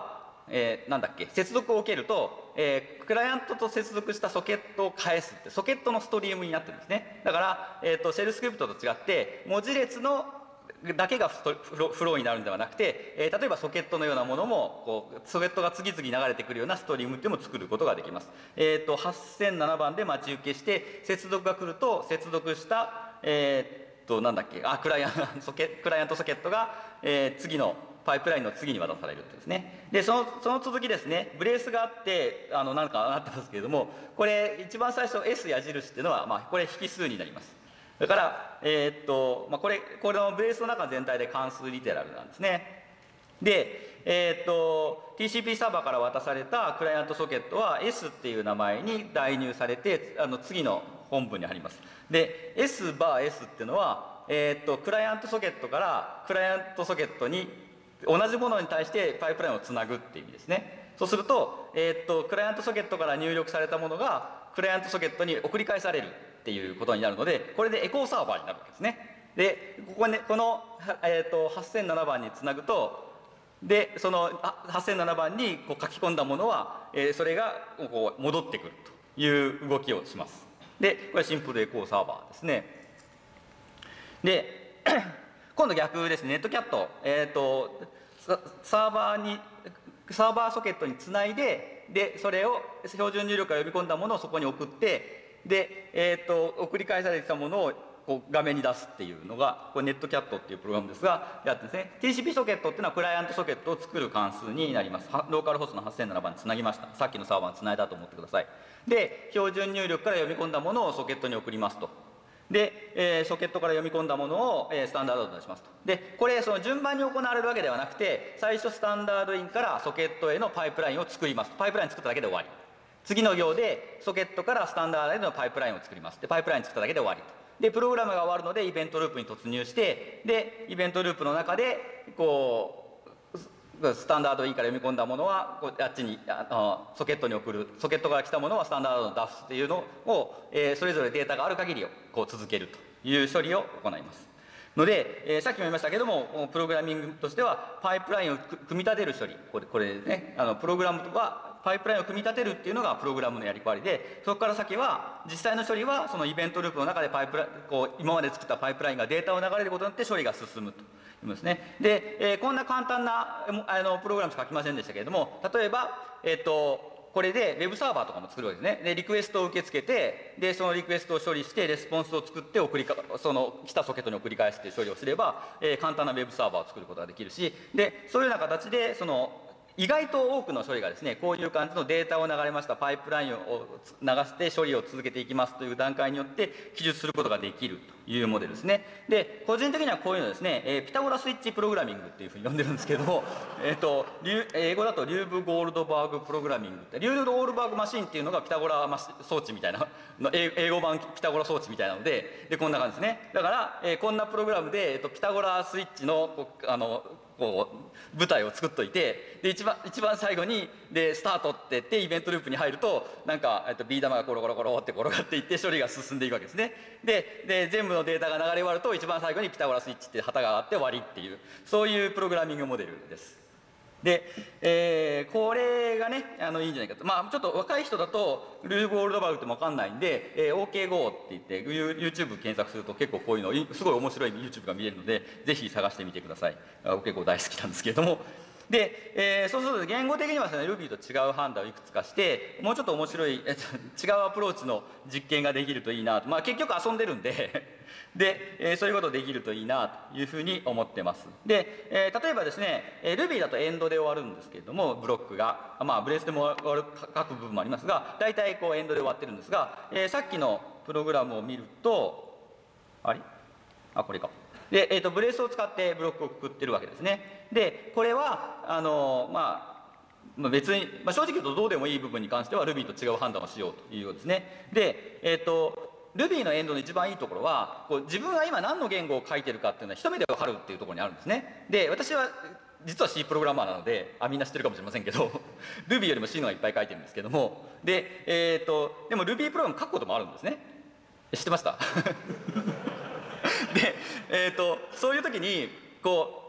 なんだっけ、接続を受けると、クライアントと接続したソケットを返すって、ソケットのストリームになってるんですね。だから、シェルスクリプトと違って、文字列のだけがフローになるんではなくて、例えばソケットのようなものもこうソケットが次々流れてくるようなストリームっていうのも作ることができます。8007番で待ち受けして接続が来ると接続したなんだっけ、クライアントソケットが、次のパイプラインの次に渡されるってですね。でその続きですね、ブレースがあってなんかなってますけれども、これ一番最初 S 矢印っていうのは、これ引数になります。だから、これのブレースの中全体で関数リテラルなんですね。で、TCP サーバーから渡されたクライアントソケットは S っていう名前に代入されて次の本文に入ります。で S バー S っていうのは、クライアントソケットからクライアントソケットに同じものに対してパイプラインをつなぐっていう意味ですね。そうすると、クライアントソケットから入力されたものがクライアントソケットに送り返されるっていうことになるので、これでエコーサーバーになるわけですね。でこの、8007番につなぐと、でその8007番にこう書き込んだものは、それがこう戻ってくるという動きをします。でこれシンプルエコーサーバーですね。で今度逆ですね、ネットキャット、サーバーソケットにつないで、それを標準入力から呼び込んだものをそこに送って、で、送り返されてきたものをこう画面に出すっていうのがこれネットキャットっていうプログラムですがやってですね。 TCP ソケットっていうのはクライアントソケットを作る関数になります。ローカルホストの8007番につなぎました。さっきのサーバーにつないだと思ってください。で標準入力から読み込んだものをソケットに送りますと。で、ソケットから読み込んだものを、スタンダードと出しますと。でこれその順番に行われるわけではなくて、最初スタンダードインからソケットへのパイプラインを作ります。パイプライン作っただけで終わり。次の行でソケットからスタンダードへのパイプラインを作ります。でパイプライン作っただけで終わりと。でプログラムが終わるのでイベントループに突入して、でイベントループの中でこうスタンダードインから読み込んだものはこうあっちにソケットに送る、ソケットから来たものはスタンダードに出すっていうのを、それぞれデータがある限りをこう続けるという処理を行います。ので、さっきも言いましたけども、プログラミングとしてはパイプラインを組み立てる処理、これね、プログラムはパイプラインを組み立てるっていうのがプログラムのやり方で、そこから先は実際の処理はそのイベントループの中で今まで作ったパイプラインがデータを流れることによって処理が進むというんですね。で、こんな簡単なプログラムしか書きませんでしたけれども、例えばこれで Web サーバーとかも作るわけですね。でリクエストを受け付けて、でそのリクエストを処理してレスポンスを作ってその来たソケットに送り返すっていう処理をすれば、簡単な Web サーバーを作ることができるし、でそういうような形で意外と多くの処理がですね、こういう感じのデータを流れましたパイプラインを流して処理を続けていきますという段階によって記述することができるというモデルですね。で個人的にはこういうのですね、ピタゴラスイッチプログラミングっていうふうに呼んでるんですけども、英語だとリューブ・ゴールドバーグプログラミングって、リューブ・ゴールドバーグマシンっていうのがピタゴラ装置みたいな英語版ピタゴラ装置みたいなので、こんな感じですね。だから、こんなプログラムで、ピタゴラスイッチの舞台を作っといて、で一番最後にスタートって言ってイベントループに入るとなんか、ビー玉がコロコロコロって転がっていって処理が進んでいくわけですね。で全部のデータが流れ終わると一番最後にピタゴラスイッチって旗が上がって終わりっていう、そういうプログラミングモデルです。で、これがねいいんじゃないかと。ちょっと若い人だとルーブ・ゴールドバーグっても分かんないんで、OKGO って言って YouTube 検索すると結構こういうのすごい面白い YouTube が見れるのでぜひ探してみてください。OKGO 大好きなんですけれども。で、そうすると言語的にはですね Ruby と違う判断をいくつかして、もうちょっと面白い違うアプローチの実験ができるといいなと。結局遊んでるんでで、そういうことできるといいなというふうに思ってます。で、例えばですね Ruby だとエンドで終わるんですけれども、ブロックがブレスでも終わる書く部分もありますが、大体こうエンドで終わってるんですが、さっきのプログラムを見るとこれか。で、ブレスを使ってブロックをくくってるわけですね。でこれは別に、正直言うとどうでもいい部分に関しては Ruby と違う判断をしようというようですね。でRuby のエンドの一番いいところは自分が今何の言語を書いてるかっていうのは一目で分かるっていうところにあるんですね。で私は実は C プログラマーなのでみんな知ってるかもしれませんけどRuby よりも C のがいっぱい書いてるんですけども、でも Ruby プログラム書くこともあるんですね。知ってましたでそういう時に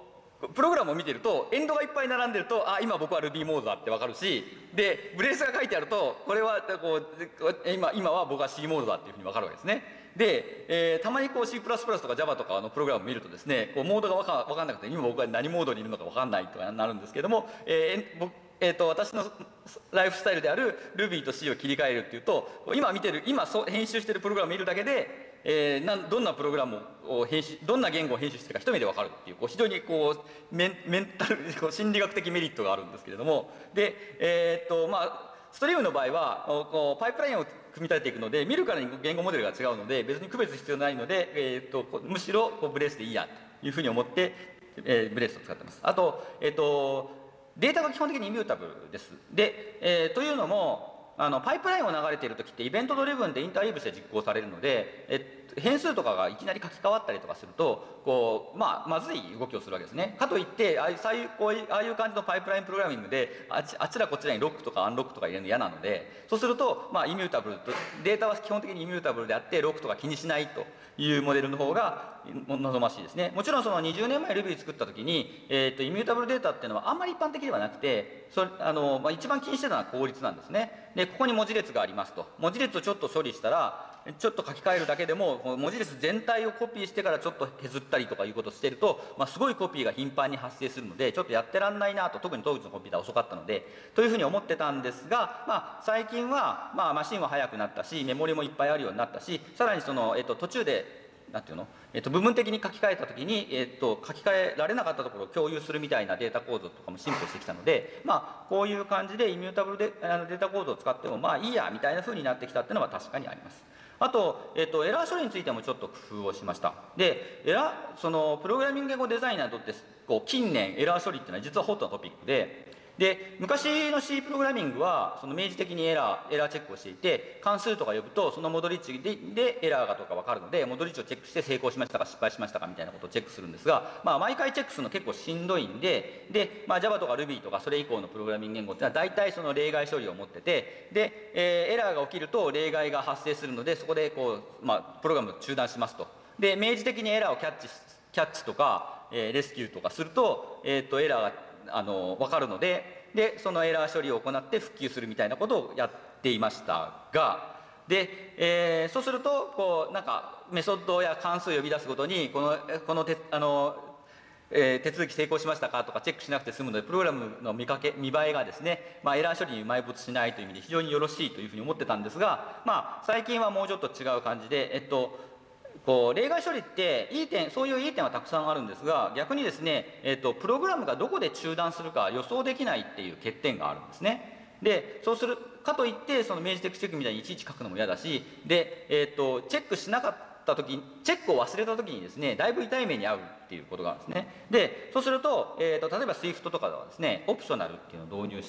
プログラムを見てるとエンドがいっぱい並んでると、あ、今僕は Ruby モードだって分かるし、でブレースが書いてあるとこれはこう今は僕は C モードだっていうふうに分かるわけですね。で、たまにこう C++ とか Java とかのプログラムを見るとですね、こうモードが分かんなくて今僕は何モードにいるのか分かんないとかなるんですけども、私のライフスタイルである Ruby と C を切り替えるっていうと、今編集してるプログラムを見るだけで、どんなプログラムをどんな言語を編集してるか一目で分かるっていう、非常にメンタル心理学的メリットがあるんですけれども、でストリームの場合はパイプラインを組み立てていくので見るからに言語モデルが違うので別に区別必要ないので、むしろブレースでいいやというふうに思って、ブレースを使ってます。あと、データが基本的にイミュータブルです。で、というのもパイプラインを流れている時ってイベントドリブンでインターリーブして実行されるので、変数とかがいきなり書き換わったりとかするとまずい動きをするわけですね。かといってああいう感じのパイプラインプログラミングであちらこちらにロックとかアンロックとか入れるの嫌なので、そうするとイミュータブルとデータは基本的にイミュータブルであってロックとか気にしないというモデルの方が望ましいですね。もちろんその20年前 Ruby 作った時に、イミュータブルデータっていうのはあんまり一般的ではなくて一番気にしてたのは効率なんですね。でここに文字列がありますと、文字列をちょっと処理したらちょっと書き換えるだけでも文字列全体をコピーしてからちょっと削ったりとかいうことをしていると、すごいコピーが頻繁に発生するのでちょっとやってらんないなと、特に当時のコンピューター遅かったのでというふうに思ってたんですが、最近はマシンは速くなったしメモリもいっぱいあるようになったし、さらに途中でなんていうの部分的に書き換えたときに、書き換えられなかったところを共有するみたいなデータ構造とかも進歩してきたので、こういう感じでイミュータブルでデータ構造を使ってもいいやみたいな風になってきたっていうのは確かにあります。あと、エラー処理についてもちょっと工夫をしました。でプログラミング言語デザイナーにとって近年エラー処理っていうのは実はホットなトピックで昔の C プログラミングは明示的にエラーチェックをしていて、関数とか呼ぶとその戻り値でエラーがとか分かるので戻り値をチェックして成功しましたか失敗しましたかみたいなことをチェックするんですが、毎回チェックするの結構しんどいんでJava とか Ruby とかそれ以降のプログラミング言語っていうのは大体その例外処理を持ってて、エラーが起きると例外が発生するのでそこでプログラムを中断しますと。で明示的にエラーをキャッチとか、レスキューとかすると、エラーが分かるのでそのエラー処理を行って復旧するみたいなことをやっていましたが、そうするとなんかメソッドや関数を呼び出すごとにこの手続き成功しましたかとかチェックしなくて済むのでプログラムの見栄えがですね、エラー処理に埋没しないという意味で非常によろしいというふうに思ってたんですが、最近はもうちょっと違う感じで例外処理ってそういういい点はたくさんあるんですが、逆にですね、プログラムがどこで中断するか予想できないっていう欠点があるんですね。でそうするかといって明示的チェックみたいにいちいち書くのも嫌だしチェックしなかった時チェックを忘れた時にですねだいぶ痛い目に遭うっていうことがあるんですね。でそうすると、例えば Swift とかではですねオプショナルっていうのを導入して、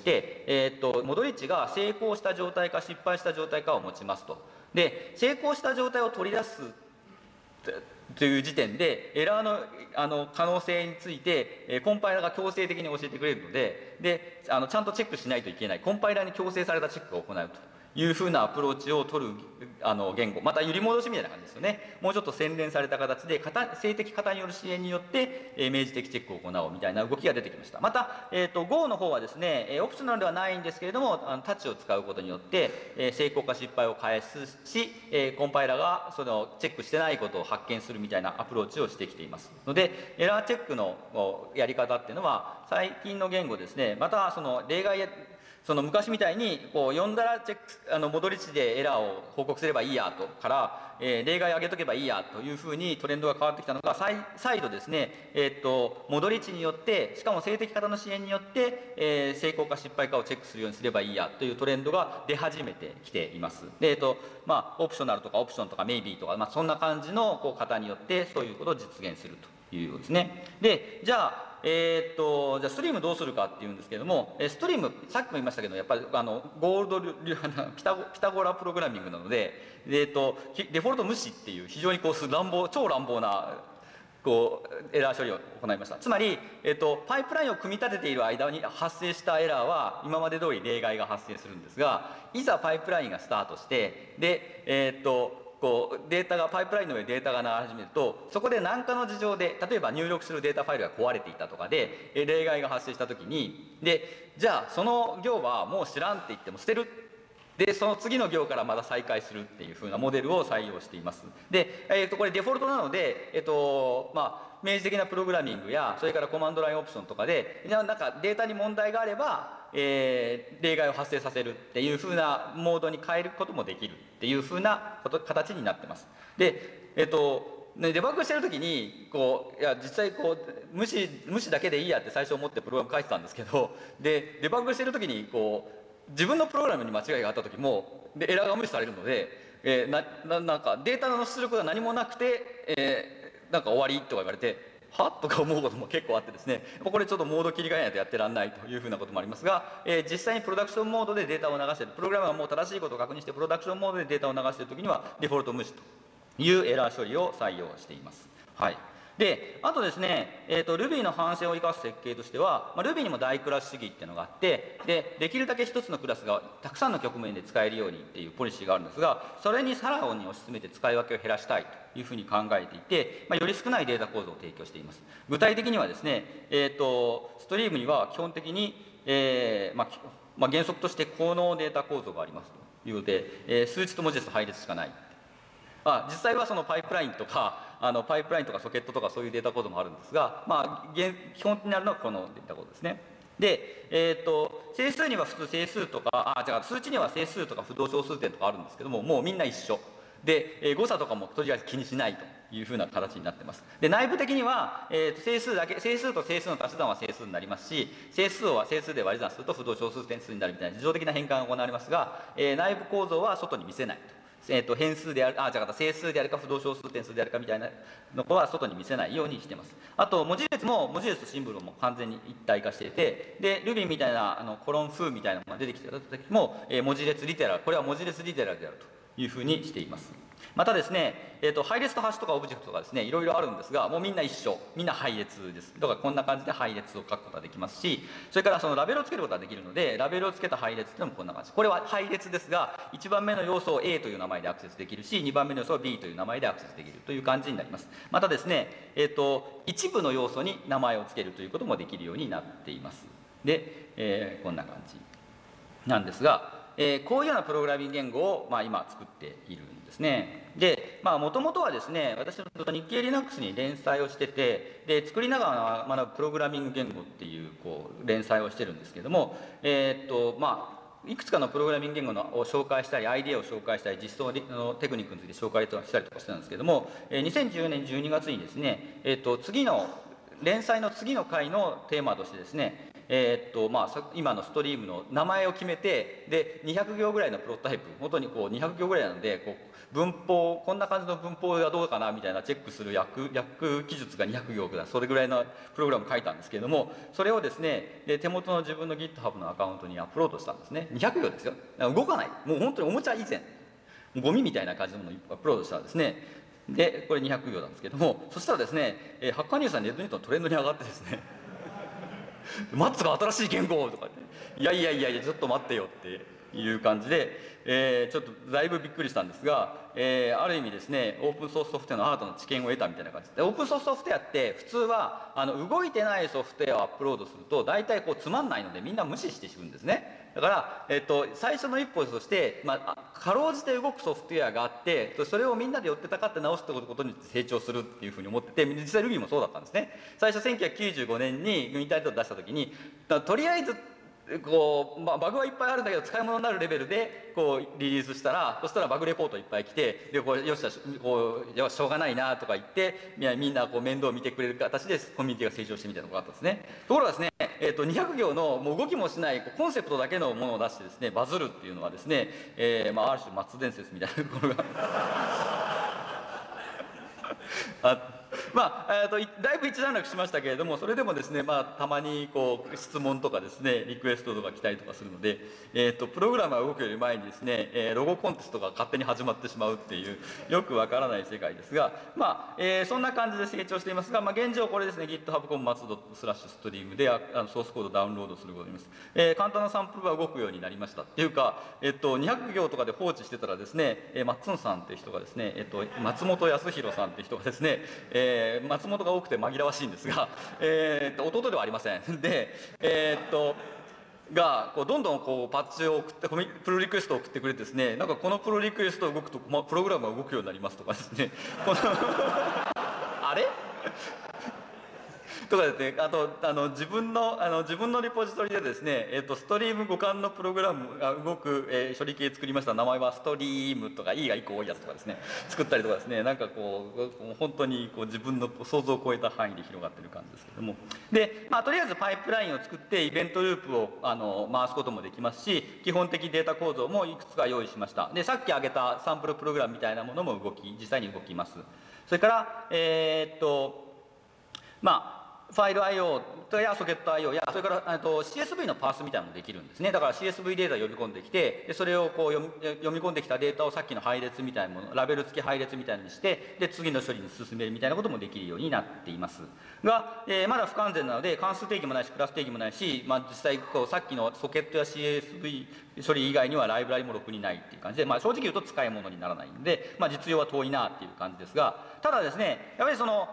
戻り値が成功した状態か失敗した状態かを持ちますと。で成功した状態を取り出すという時点でエラーの可能性についてコンパイラーが強制的に教えてくれるのでちゃんとチェックしないといけない、コンパイラーに強制されたチェックを行うというふうなアプローチを取る言語、また揺り戻しみたいな感じですよね。もうちょっと洗練された形で静的型による支援によって明示的チェックを行おうみたいな動きが出てきました。また、Go の方はですねオプショナルではないんですけれどもタッチを使うことによって成功か失敗を返すしコンパイラがそのチェックしてないことを発見するみたいなアプローチをしてきていますので、エラーチェックのやり方っていうのは最近の言語ですね、またその例外昔みたいに読んだら戻り値でエラーを報告すればいいやとから例外上げとけばいいやというふうにトレンドが変わってきたのが再度ですね、戻り値によってしかも静的型の支援によって成功か失敗かをチェックするようにすればいいやというトレンドが出始めてきています。でオプショナルとかオプションとかメイビーとか、そんな感じの型によってそういうことを実現するということですね。でじゃあストリームどうするかっていうんですけども、ストリームさっきも言いましたけどやっぱりゴールドピタゴラプログラミングなのでデフォルト無視っていう非常に超乱暴なエラー処理を行いました。つまり、パイプラインを組み立てている間に発生したエラーは今まで通り例外が発生するんですが、いざパイプラインがスタートしてでこうデータがパイプラインの上でデータが流れ始めると、そこで何かの事情で例えば入力するデータファイルが壊れていたとかで例外が発生した時に、でじゃあその行はもう知らんって言っても捨てる、でその次の行からまた再開するっていうふうなモデルを採用しています。で、これデフォルトなので、明示的なプログラミングやそれからコマンドラインオプションとかでなんかデータに問題があれば、例外を発生させるっていうふうなモードに変えることもできるっていうふうな形になってます。で、デバッグしてる時にいや実際無視だけでいいやって最初思ってプログラム書いてたんですけど、でデバッグしてる時に自分のプログラムに間違いがあった時もエラーが無視されるので、なんかデータの出力が何もなくて、なんか終わりとか言われてはとか思うことも結構あってですね、これちょっとモード切り替えないとやってらんないというふうなこともありますが、実際にプロダクションモードでデータを流している、プログラムがもう正しいことを確認してプロダクションモードでデータを流している時にはデフォルト無視というエラー処理を採用しています。はい。で、あとですね、Ruby の汎性を生かす設計としては、Ruby にも大クラス主義っていうのがあって、できるだけ一つのクラスがたくさんの局面で使えるようにっていうポリシーがあるんですが、それにさらに推し進めて使い分けを減らしたいというふうに考えていて、より少ないデータ構造を提供しています。具体的にはですね、ストリームには基本的に、原則として高濃データ構造がありますというので、数値と文字列と配列しかない。実際はそのパイプラインとかソケットとかそういうデータコードもあるんですが、基本になるのはこのデータコードですね。で、整数には普通整数とか数値には整数とか不動小数点とかあるんですけども、もうみんな一緒で、誤差とかもとりあえず気にしないというふうな形になってます。で、内部的には、整数と整数の足し算は整数になりますし、整数は整数で割り算すると不動小数点数になるみたいな自動的な変換が行われますが、内部構造は外に見せないと。変数である整数であるか不動小数点数であるかみたいなのは外に見せないようにしてます。あと文字列とシンボルも完全に一体化していて、で Ruby みたいなコロン風みたいなのが出てきた時も、文字列リテラル、これは文字列リテラルであるというふうにしています。またですね、配列とハッシュとかオブジェクトとかですね、いろいろあるんですが、もうみんな一緒、みんな配列です。だからこんな感じで配列を書くことができますし、それからそのラベルをつけることができるので、ラベルをつけた配列っていうのもこんな感じ。これは配列ですが、1番目の要素を A という名前でアクセスできるし、2番目の要素を B という名前でアクセスできるという感じになります。またですね、一部の要素に名前をつけるということもできるようになっています。で、こんな感じなんですが、こういうようなプログラミング言語を、今作っているんですね。で、もともとはですね、私の日経 Linux に連載をしてて、で、作りながら学ぶプログラミング言語っていう、連載をしてるんですけども、いくつかのプログラミング言語を紹介したり、アイデアを紹介したり、実装のテクニックについて紹介したりとかしてたんですけども、2010年12月にですね、連載の次の回のテーマとしてですね、今のストリームの名前を決めて、で200行ぐらいのプロトタイプ、元に200行ぐらいなので文法、こんな感じの文法がどうかなみたいなチェックする訳記述が200行ぐらい、それぐらいのプログラムを書いたんですけれども、それをですね、手元の自分の GitHub のアカウントにアップロードしたんですね。200行ですよ。動かない。もう本当におもちゃ以前、ゴミみたいな感じのものをアップロードしたんですね。で、これ200行なんですけども、そしたらですね、ハッカーニュースさんネットニュースのトレンドに上がってですねマッツが新しい言語とかいやちょっと待ってよっていう感じで、ちょっとだいぶびっくりしたんですが、ある意味ですね、オープンソースソフトウェアの新たな知見を得たみたいな感じで、オープンソースソフトウェアって普通は動いてないソフトウェアをアップロードすると大体つまんないのでみんな無視してしまうんですね。だから、最初の一歩として、かろうじて動くソフトウェアがあって、それをみんなで寄ってたかって直すってことによって成長するっていうふうに思ってて、実際 Ruby もそうだったんですね。最初1995年にインターネットを出した時に、とりあえずバグはいっぱいあるんだけど使い物になるレベルでリリースしたら、そしたらバグレポートいっぱい来て、でよっしゃしょうがないなとか言ってみんな面倒を見てくれる形でコミュニティが成長してみたいなことがあったんですね。ところがですね、200行のもう動きもしないコンセプトだけのものを出してですねバズるっていうのはですね、ある種末伝説みたいなところがだいぶ一段落しましたけれども、それでもですね、たまにこう質問とかですね、リクエストとか来たりとかするので、プログラムが動くより前にですね、ロゴコンテストが勝手に始まってしまうっていう、よくわからない世界ですが、そんな感じで成長していますが、現状これですね、GitHub.com/stream でソースコードダウンロードすることになります。簡単なサンプルが動くようになりました。っていうか、200行とかで放置してたらですね、マッツンさんっていう人がですね、松本康弘さんっていう人がですね、松本が多くて紛らわしいんですが、弟ではありません。で、がこうどんどんこうパッチを送ってプロリクエストを送ってくれてですね、なんかこのプロリクエストが動くとプログラムが動くようになりますとかですね、あれとかですね、あと自分のリポジトリでですね、ストリーム互換のプログラムが動く、処理系作りました。名前はストリームとか E が1個多いやつとかですね、作ったりとかですね、なんかこう本当にこう自分の想像を超えた範囲で広がってる感じですけども、で、とりあえずパイプラインを作ってイベントループを回すこともできますし、基本的データ構造もいくつか用意しました。で、さっき挙げたサンプルプログラムみたいなものも実際に動きます。それからファイル IO やソケット IO や、それからCSV のパースみたいなのもできるんですね。だから CSV データを呼び込んできて、でそれをこう読み込んできたデータをさっきの配列みたいなもの、ラベル付き配列みたいにして、で次の処理に進めるみたいなこともできるようになっていますが、まだ不完全なので関数定義もないしクラス定義もないし、実際こうさっきのソケットや CSV 処理以外にはライブラリもろくにないっていう感じで、正直言うと使い物にならないので、実用は遠いなっていう感じですが、ただですね、やっぱりその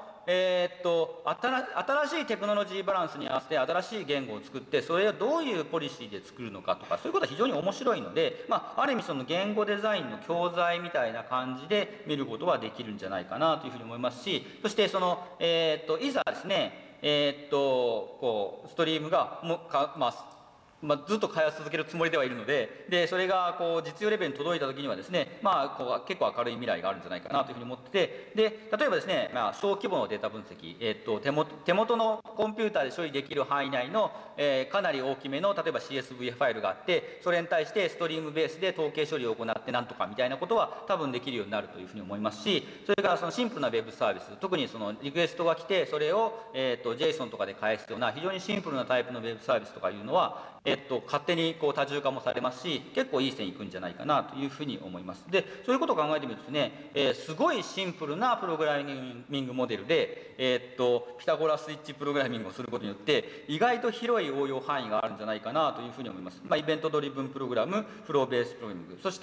新しいテクノロジーバランスに合わせて新しい言語を作って、それをどういうポリシーで作るのかとか、そういうことは非常に面白いので、ある意味その言語デザインの教材みたいな感じで見ることはできるんじゃないかなというふうに思いますし、そしてその、いざですね、こうストリームがずっと開発続けるつもりではいるので、それがこう実用レベルに届いた時にはですね、こう結構明るい未来があるんじゃないかなというふうに思ってて、で例えばですね、小規模のデータ分析、手元のコンピューターで処理できる範囲内の、かなり大きめの例えば CSV ファイルがあって、それに対してストリームベースで統計処理を行ってなんとかみたいなことは多分できるようになるというふうに思いますし、それからそのシンプルなウェブサービス、特にそのリクエストが来てそれを、JSON とかで返すような非常にシンプルなタイプのウェブサービスとかいうのは、勝手にこう多重化もされますし、結構いい線いくんじゃないかなというふうに思います。で、そういうことを考えてみるとですね、すごいシンプルなプログラミングモデルで、ピタゴラスイッチプログラミングをすることによって、意外と広い応用範囲があるんじゃないかなというふうに思います。イベントドリブンプログラム、フローベースプログラミング、そして、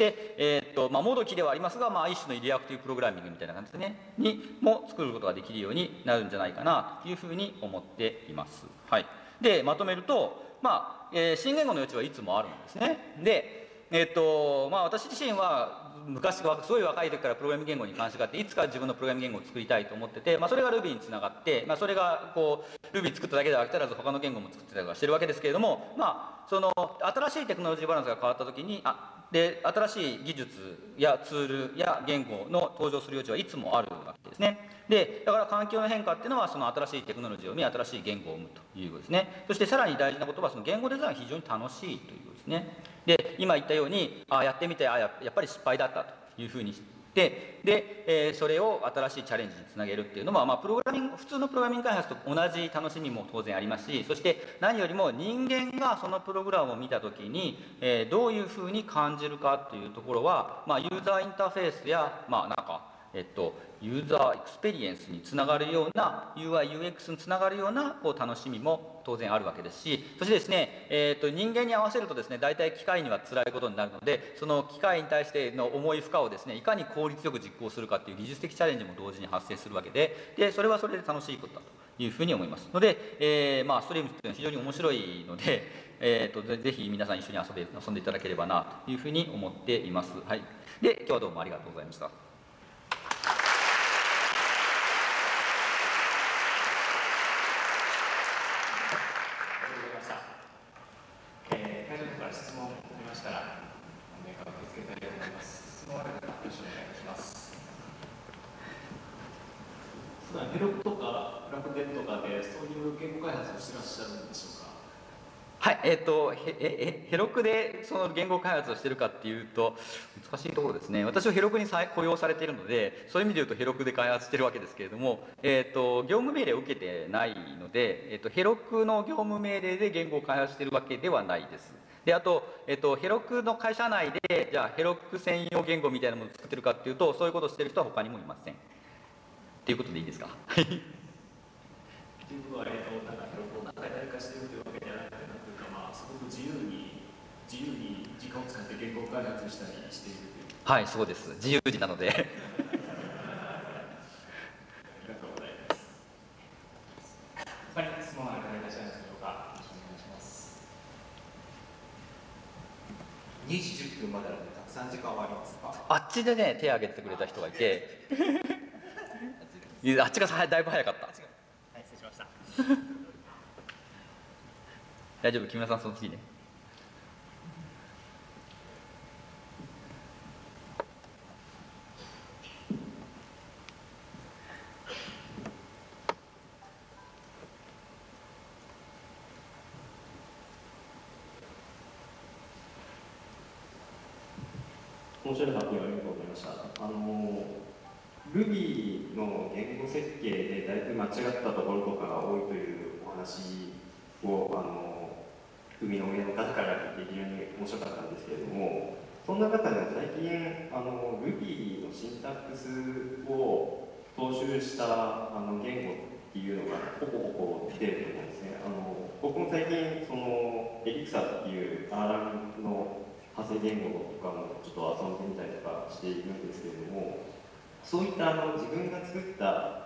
もどきではありますが、一種のリアクティブプログラミングみたいな感じでね、にも作ることができるようになるんじゃないかなというふうに思っています。はい。で、まとめると、新言語の余地はいつもあるんですね。で、私自身は昔すごい若い時からプログラミング言語に関心があって、いつか自分のプログラミング言語を作りたいと思ってて、それが Ruby につながって、それがこう Ruby 作っただけでは飽き足らず他の言語も作ってたりとかしてるわけですけれども、その新しいテクノロジーバランスが変わった時にで新しい技術やツールや言語の登場する余地はいつもあるわけですね。でだから環境の変化っていうのはその新しいテクノロジーを生み新しい言語を生むということですね。そしてさらに大事なことはその言語デザインが非常に楽しいということですね。で今言ったようにやってみてやっぱり失敗だったというふうにで、それを新しいチャレンジにつなげるっていうのは、普通のプログラミング開発と同じ楽しみも当然ありますし、そして何よりも人間がそのプログラムを見た時に、どういうふうに感じるかというところは、ユーザーインターフェースやユーザーエクスペリエンスにつながるような UI、UX につながるような楽しみも当然あるわけですし、そしてですね、人間に合わせるとですね、大体機械には辛いことになるので、その機械に対しての重い負荷をですね、いかに効率よく実行するかっていう技術的チャレンジも同時に発生するわけで、それはそれで楽しいことだというふうに思いますので、ストリームっていうのは非常に面白いので、ぜひ皆さん一緒に遊んでいただければなというふうに思っています。はい。で、今日はどうもありがとうございました。 質問ありましたら、受け付けたいと思います。質問あればよろしくお願いします。 ヘロクとか楽天とかでそういう言語開発をしてらっしゃるんでしょうか。 はい、ヘロクでその言語開発をしているかっていうと難しいところですね。私はヘロクに雇用されているので、そういう意味で言うとヘロクで開発しているわけですけれども、業務命令を受けてないので、ヘロクの業務命令で言語を開発しているわけではないです。で、あと、ヘロクの会社内で、じゃあヘロク専用言語みたいなものを作ってるかっていうと、そういうことをしている人は他にもいません。っていうことでいいですか。 ということは、なんかヘロクを何回誰かしているというわけではなくて、なんというか、まあ、すごく自由に時間を使って言語開発したりしているという。 はい、そうです。自由時なので。 ありがとうございます。 他に質問ある方いらっしゃいますでしょうか。よろしくお願いします。 2時10分までなのでたくさん時間はありますか？ あっちでね、手を挙げてくれた人がいて、あっちがだいぶ早かった。 はい、失礼しました。 大丈夫、木村さん、その次ね。 面白い発表ありがとうございました。Ruby の言語設計でだいぶ間違ったところとかが多いというお話をRuby の上の方から聞いて非常に面白かったんですけれども、そんな中でも最近Ruby のシンタックスを踏襲した言語っていうのがポコポコ出てると思うんですね。僕も最近そのエリクサっていう R の派生言語とかもちょっと遊んでみたりとかしているんですけれども、そういった自分が作った、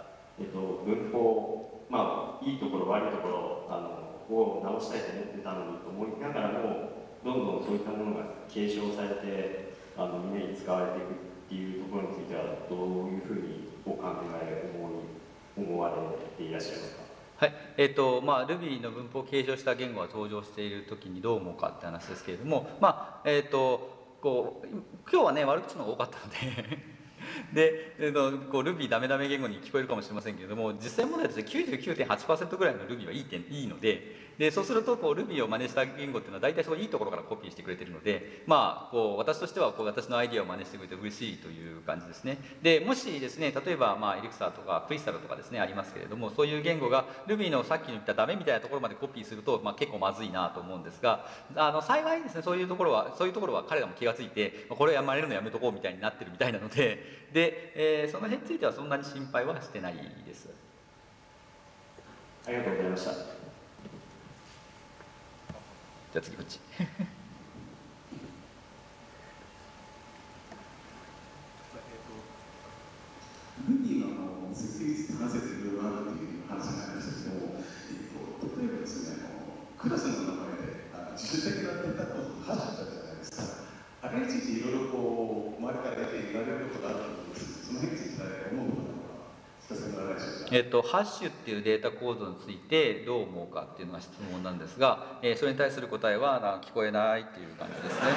文法、まあいいところ悪いところを直したいと思ってたのにと思いながらも、どんどんそういったものが継承されてみんなに使われていくっていうところについてはどういうふうにお考え思われていらっしゃいますか？ はい、Ruby の文法を継承した言語が登場しているときにどう思うかって話ですけれども、今日はね、悪口の方が多かったので、Ruby ダメダメ言語に聞こえるかもしれませんけれども、実際問題として 99.8% ぐらいの Ruby はいいので、そうするとRuby を真似した言語っていうのは大体そういいところからコピーしてくれてるので、私としては私のアイディアを真似してくれて嬉しいという感じですね。でもしですね、例えばエリクサーとかクリスタルとかですねありますけれども、そういう言語が Ruby のさっきの言ったダメみたいなところまでコピーすると、結構まずいなと思うんですが、幸いですね、そういうところは彼らも気がついて、これを真似るのやめとこうみたいになってるみたいなので、その辺についてはそんなに心配はしてないです。 ありがとうございました。 じゃあ次こっち。 Ruby のセキュリティって話せていろいろあるという話になりましたけども、例えばですね、クラスの名前で自主的なデータコードを発したじゃないですか。あれについていろいろ周りから出て言われることがあると思うんです。その辺について思うことは聞かせてもらえないでしょうか。 ハッシュっていうデータ構造についてどう思うかっていうのが質問なんですが、それに対する答えは聞こえないっていう感じですね。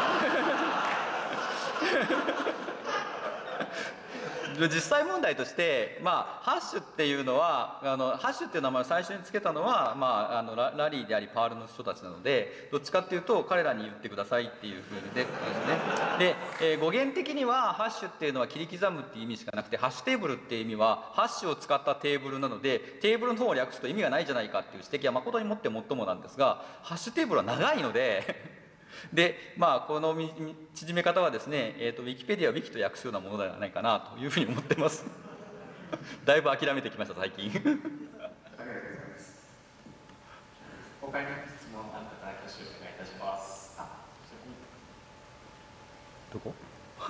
実際問題として、ハッシュっていうのはハッシュっていう名前を最初につけたのは、ラリーでありパールの人たちなので、どっちかっていうと彼らに言ってくださいっていうふうでですね。で、語源的にはハッシュっていうのは切り刻むっていう意味しかなくて、ハッシュテーブルっていう意味はハッシュを使ったテーブルなので、テーブルの方を略すと意味がないじゃないかっていう指摘は誠にもってもっともなんですが、ハッシュテーブルは長いのでこの縮め方はですね、ウィキペディアをウィキと訳すようなものではないかなというふうに思ってます。だいぶ諦めてきました最近。 ありがとうございます。他に質問ある方、挙手お願いいたします。 どこ？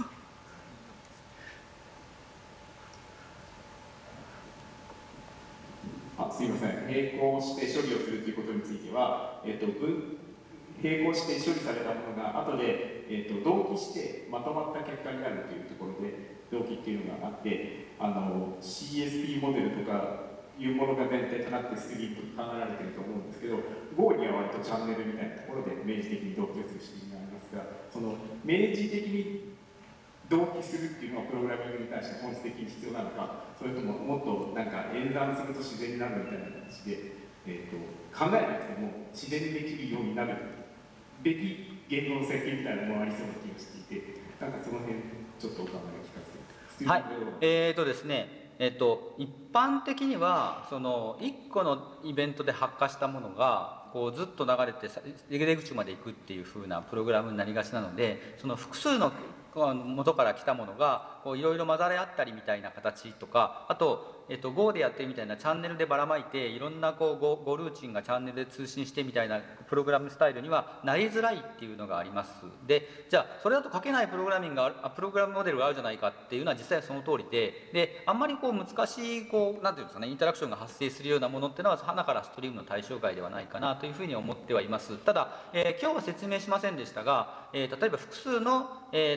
すいません。並行して処理をするということについては、並行して処理されたものが後で、同期してまとまった結果になるというところで、同期っていうのがあって、CSP モデルとかいうものが全体となってスクリプト考えられていると思うんですけど、Go には割とチャンネルみたいなところで明示的に同期をする仕組みがありますが、その明示的に同期するっていうのはプログラミングに対して本質的に必要なのか、それとももっとなんか演算すると自然になるみたいな形で、 考えなくても自然にできるようになるべき言語の設計みたいなのもありそうな気がしていて、なんかその辺ちょっとお考えを聞かせて。 はい、ですね、一般的にはその1個のイベントで発火したものがこうずっと流れて出口まで行くっていう風なプログラムになりがちなので、その複数の元から来たものがいろいろ混ざり合ったりみたいな形とか、あと、Go でやってるみたいなチャンネルでばらまいていろんなGoルーチンがチャンネルで通信してみたいなプログラムスタイルにはなりづらいっていうのがあります。で、じゃあそれだと書けないプログラムモデルがあるじゃないかっていうのは実際はその通りで、あんまり難しいなんていうんですかね、インタラクションが発生するようなものっていうのは花からストリームの対象外ではないかなというふうに思ってはいます。ただ、今日は説明しませんでしたが、例えば複数の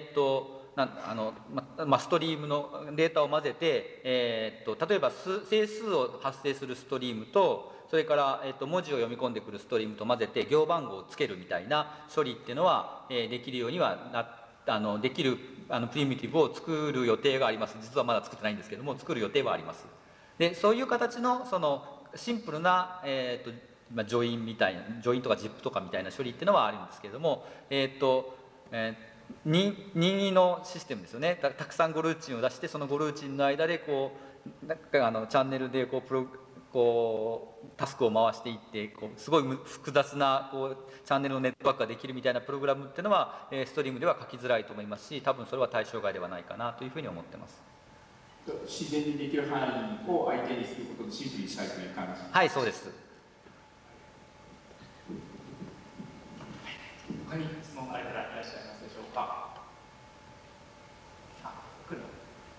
ストリームのデータを混ぜて、例えば整数を発生するストリームとそれから、文字を読み込んでくるストリームと混ぜて行番号をつけるみたいな処理っていうのは、できるようにはできるプリミティブを作る予定があります。実はまだ作ってないんですけども、作る予定はあります。でそういう形のそのシンプルな、ジョインとか ZIP とかみたいな処理っていうのはあるんですけれども、任意のシステムですよね。たくさんゴルーチンを出して、そのゴルーチンの間でチャンネルでタスクを回していってすごい複雑なチャンネルのネットワークができるみたいなプログラムっていうのは、ストリームでは書きづらいと思いますし、多分それは対象外ではないかなというふうに思ってます。 自然にできる範囲を相手にすることでシンプルにしたいという感じ。 はい、そうです。 他に質問があればいらっしゃいますでしょうか。来る。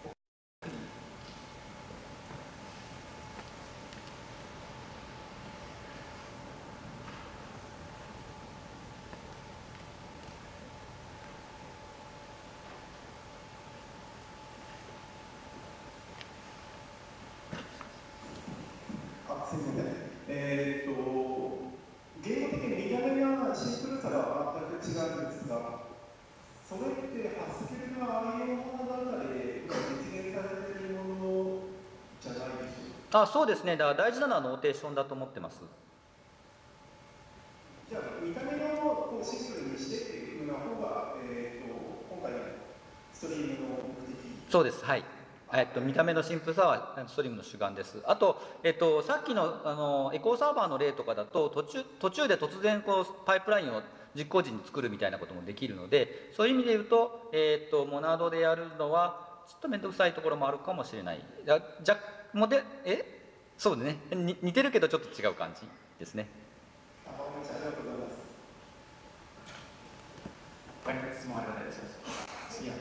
すみません。言語的に見た目がシンプルさが全く違うんですが、それってハスキルがああいうものの中で実現されているものじゃないでしょうか。 そうですね。だから大事なのはノーテーションだと思ってます。 じゃあ見た目をシンプルにしてっていうふうな方が、今回のストリームの目的。 そうです。はい。見た目のシンプルさはストリームの主眼です。あと、さっきのエコーサーバーの例とかだと途中で突然パイプラインを実行時に作るみたいなこともできるので、そういう意味で言うと、モナードでやるのはちょっと面倒くさいところもあるかもしれない。そうですね。似てるけどちょっと違う感じですね。 ありがとうございます。 他に質問あればいらっしゃいますか。次は。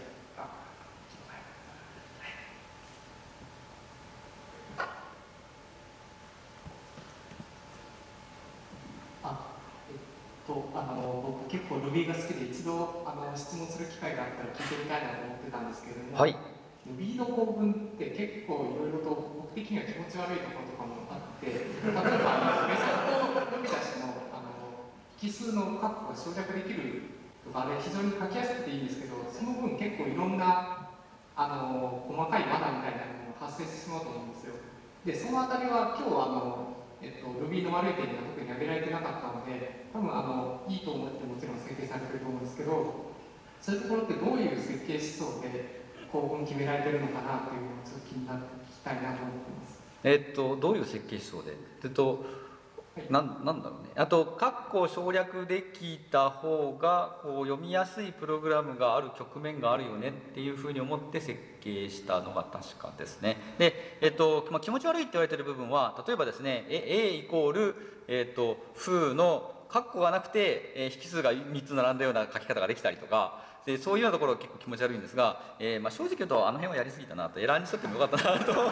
僕結構 Ruby が好きで一度質問する機会があったら聞いてみたいなと思ってたんですけれども、 はい、 Ruby の構文って結構いろいろと僕的には気持ち悪いところとかもあって、例えばメソッド呼び出しの引数の確保が省略できるとか、あれ非常に書きやすくていいんですけど、その分結構いろんな細かいマナーみたいなものが発生してしまうと思うんですよ。でそのあたりは今日Ruby の悪い点が特に挙げられてなかったので、多分いいと思ってもちろん設計されてると思うんですけど、そういうところってどういう設計思想で構文決められてるのかなというのをちょっと気になって聞きたいなと思ってます。 どういう設計思想でなんだろうね。あと括弧を省略できた方が読みやすいプログラムがある局面があるよねっていうふうに思って設計したのが確かですね。で、気持ち悪いって言われてる部分は、例えばですね A イコールfoo の括弧がなくて引数が3つ並んだような書き方ができたりとか、でそういうようなところが結構気持ち悪いんですが、正直言うとあの辺はやりすぎたなと、エラーにしとってもよかったなと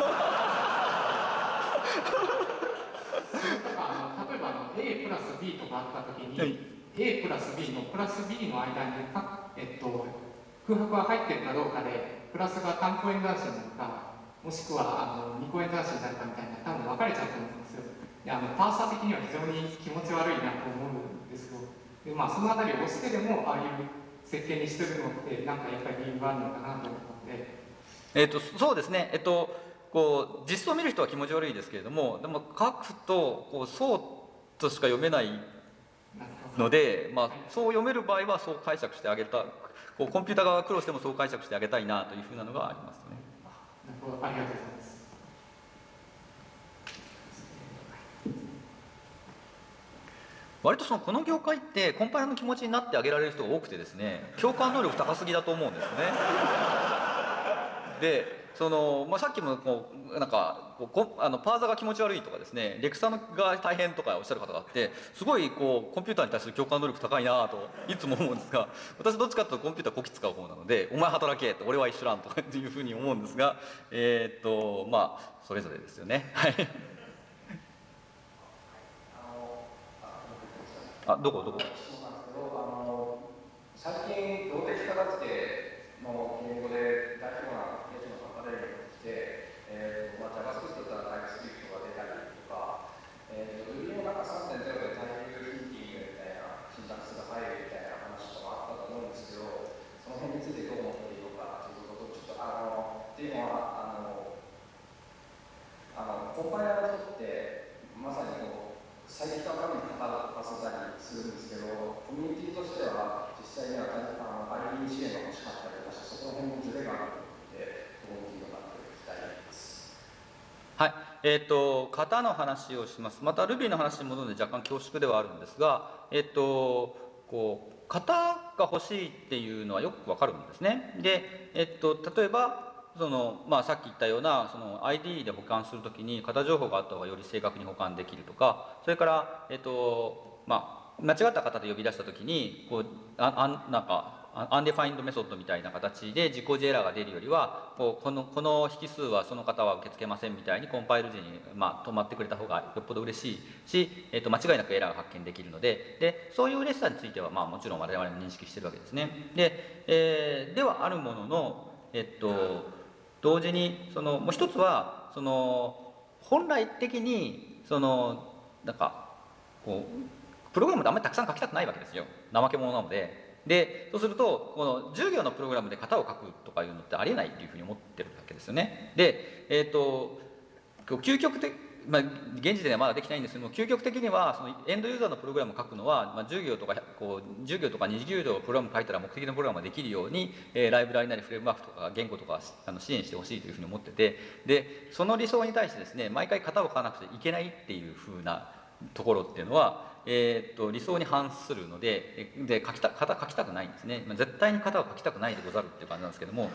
A プラス B とかあったときに、 はい、 A プラス B のプラス B の間に空白が入っているかどうかで、プラスが単個円断詞になるか、もしくは2個円断詞になるかみたいな、多分分かれちゃうと思うんですよ。でパーサー的には非常に気持ち悪いなと思うんですよ。でそのあたりを押してでもああいう設計にしてるのって、なんかやっぱり理由があるのかなと思って。 そうですね。 実装を見る人は気持ち悪いですけれども、でも書くとそうとしか読めないので、そう読める場合はそう解釈してあげた、コンピューター側が苦労してもそう解釈してあげたいなというふうなのがありますね。 なるほど、ありがとうございます。 割とこの業界ってコンパイラーの気持ちになってあげられる人が多くてですね、共感能力高すぎだと思うんですね。でさっきもなんかパーザが気持ち悪いとかですね、レクサが大変とかおっしゃる方があって、すごいコンピューターに対する共感能力高いなといつも思うんですが、私どっちかというとコンピューターこき使う方なので、お前働けって俺は一緒なんとかっていうふうに思うんですが、それぞれですよね。はい。どこ最近動的片付けの言語で大規模なアプリケーションが書かれるようになって、JavaScript だったら TypeScript が出たりとか、Ruby もなんか 3.0 でタイプヒンティングみたいなシンタックスが入るみたいな話とかあったと思うんですけど、その辺についてどう思っているのかということをちょっとっていうのはコンパイラーにとってまさに最適化のために型を化せたりするんですけど、コミュニティとしては実際にはIDE 支援が欲しかったりとか、そこら辺のズレがあるので、どういうのかと聞きたいです。 はい、型の話をします。また Ruby の話に戻るので若干恐縮ではあるんですが、型が欲しいっていうのはよくわかるんですね。で、例えばさっき言ったようなIDE で保管するときに型情報があった方がより正確に保管できるとか、それから間違った型で呼び出したときになんかアンデファインドメソッドみたいな形で自己自エラーが出るよりはこの引数はその方は受け付けませんみたいにコンパイル時に止まってくれた方がよっぽど嬉しいし、間違いなくエラーが発見できるので、そういう嬉しさについてはもちろん我々も認識してるわけですね。ではあるものの同時にもう一つは本来的になんかプログラムであんまりたくさん書きたくないわけですよ、怠け者なので。そうするとこの10行のプログラムで型を書くとかいうのってありえないっていうふうに思ってるわけですよね。で究極的現時点ではまだできないんですけども、究極的にはエンドユーザーのプログラムを書くのは、10行とか10行とか20行プログラムを書いたら目的のプログラムができるように、ライブラリなりフレームワークとか言語とか支援してほしいというふうに思ってて、でその理想に対してですね、毎回型を書かなくちゃいけないっていうふうなところっていうのは、理想に反するので、型書きたくないんですね。絶対に型を書きたくないでござるっていう感じなんですけども、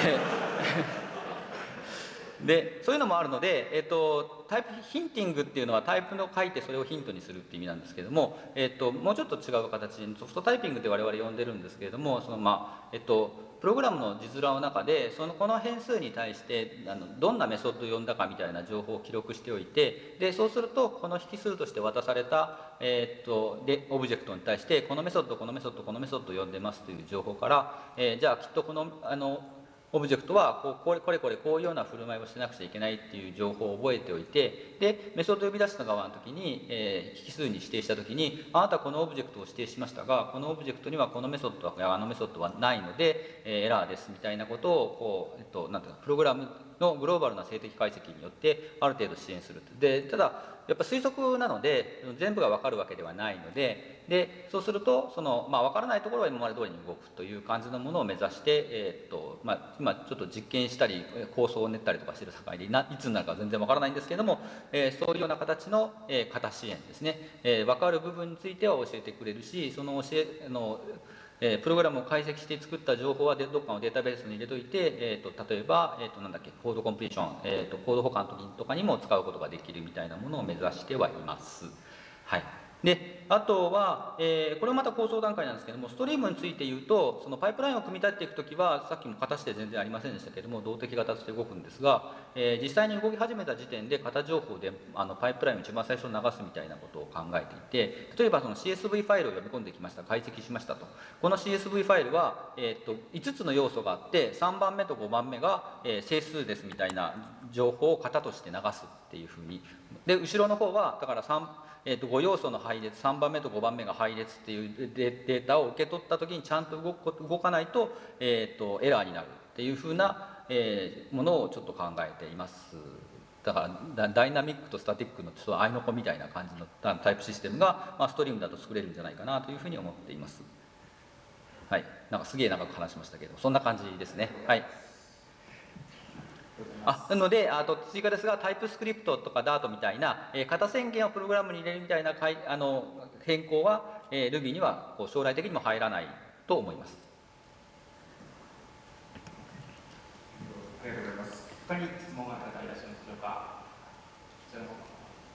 でそういうのもあるので、タイプヒンティングっていうのはタイプを書いてそれをヒントにするっていう意味なんですけども、もうちょっと違う形でソフトタイピングって我々呼んでるんですけれども、プログラムの字面の中でこの変数に対してどんなメソッドを呼んだかみたいな情報を記録しておいて、でそうするとこの引数として渡された、でオブジェクトに対してこのメソッドこのメソッドこのメソッドを呼んでますという情報から、じゃあきっとこのオブジェクトはこれこういうような振る舞いをしなくちゃいけないっていう情報を覚えておいて、でメソッドを呼び出した側の時に、引数に指定した時に、あなたこのオブジェクトを指定しましたが、このオブジェクトにはこのメソッドやあのメソッドはないので、エラーですみたいなことをなんていうかプログラムのグローバルな静的解析によってある程度支援する。でただやっぱ推測なので全部が分かるわけではないので、そうすると分からないところは今まで通りに動くという感じのものを目指して、今ちょっと実験したり構想を練ったりとかしている境でいつになるか全然分からないんですけれども、そういうような形の型支援ですね、分かる部分については教えてくれるし、そのプログラムを解析して作った情報はどっかのデータベースに入れといて、例えば、コードコンプリーション、コード保管の時とかにも使うことができるみたいなものを目指してはいます。はい。であとは、これもまた構想段階なんですけども、ストリームについて言うと、そのパイプラインを組み立てていくときは、さっきも型指定全然ありませんでしたけれども、動的型として動くんですが、実際に動き始めた時点で型情報でパイプラインを一番最初に流すみたいなことを考えていて、例えばその CSV ファイルを読み込んできました、解析しましたと。この CSV ファイルは、5つの要素があって、3番目と5番目が、整数ですみたいな情報を型として流すっていうふうに。で後ろの方はだから5要素の配列、3番目と5番目が配列っていうデータを受け取った時にちゃんと動かないと、エラーになるっていうふうなものをちょっと考えています。だからダイナミックとスタティックのちょっと合いの子みたいな感じのタイプシステムが、ストリームだと作れるんじゃないかなというふうに思っています。はい、なんかすげえ長く話しましたけど、そんな感じですね。はい。なので、あと追加ですが、タイプスクリプトとか Dart みたいな、型宣言をプログラムに入れるみたいな変更は、Ruby には将来的にも入らないと思います。 ありがとうございます。他に質問がある方いらっしゃいますでしょうか。こちらの方か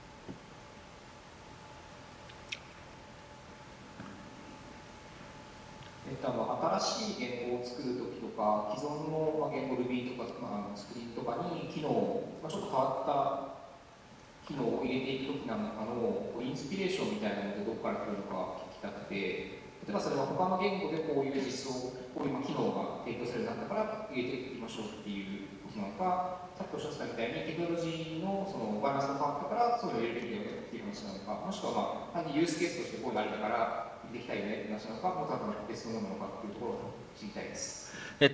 新しい言語を作るときとか、既存の言語 Ruby とか、スクリーンとかに機能、ちょっと変わった機能を入れていくときなんかのインスピレーションみたいなのでどこから来るのか聞きたくて、例えばそれは他の言語でこういう実装、こういう機能が提供されるようになったから入れていきましょうっていうことなのか、さっきおっしゃってたみたいにテクノロジーのそのバランスが変わったからそれを入れていくよっていう話なのか、もしくは単にユースケースとしてこういうのあれだからできたいねって話なのか、もう多分別のものなのかっていうところを知りたいです。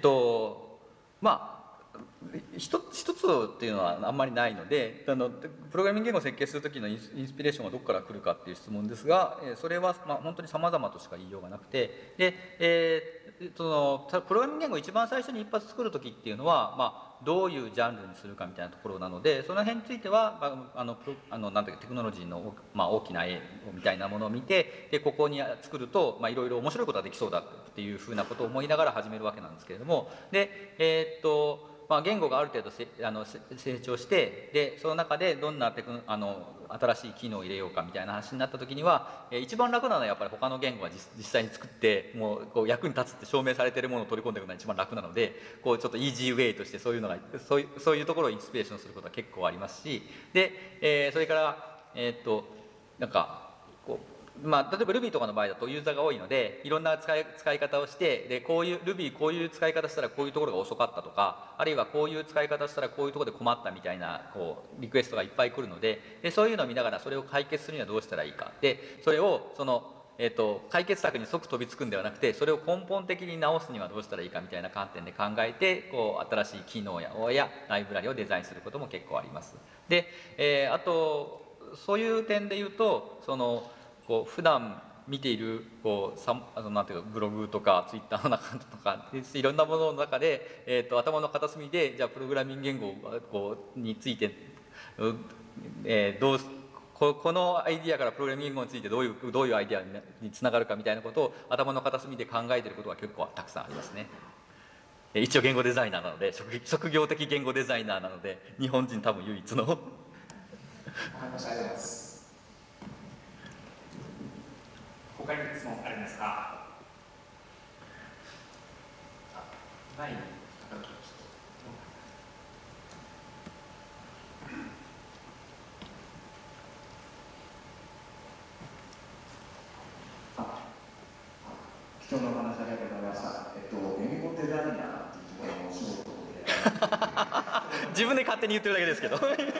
一つっていうのはあんまりないので、プログラミング言語を設計するときのインスピレーションはどこから来るかっていう質問ですが、それは本当に様々としか言いようがなくて、で、プログラミング言語を一番最初に一発作るときっていうのは、どういうジャンルにするかみたいなところなので、その辺については、テクノロジーの、大きな絵みたいなものを見て、でここに作ると、いろいろ面白いことができそうだっていうふうなことを思いながら始めるわけなんですけれども、で、言語がある程度成長して、でその中でどんな新しい機能を入れようかみたいな話になった時には、一番楽なのはやっぱり他の言語が実際に作ってもう役に立つって証明されているものを取り込んでいくのが一番楽なので、ちょっとイージーウェイとしてそういうところをインスピレーションすることは結構ありますし、で、それからなんか例えば Ruby とかの場合だとユーザーが多いので、いろんな使い方をして、でRuby こういう使い方したらこういうところが遅かったとか、あるいはこういう使い方したらこういうところで困ったみたいなリクエストがいっぱい来るので、そういうのを見ながらそれを解決するにはどうしたらいいか、でそれを解決策に即飛びつくんではなくて、それを根本的に直すにはどうしたらいいかみたいな観点で考えて、新しい機能やライブラリをデザインすることも結構あります。で、あとそういう点で言うと、普段見ているなんていうかブログとかツイッターの中とかいろんなものの中で、頭の片隅でじゃあプログラミング言語についてこのアイディアからプログラミング言語についてどういうアイディアにつながるかみたいなことを頭の片隅で考えていることが結構たくさんありますね。一応言語デザイナーなので、職業的言語デザイナーなので、日本人多分唯一のわかりました。ありがとうございます。 他に質問ありますか。ない方貴重なお話ありがとうございました。言語デザイナーっていうお仕事で自分で勝手に言ってるだけですけど。 すみません。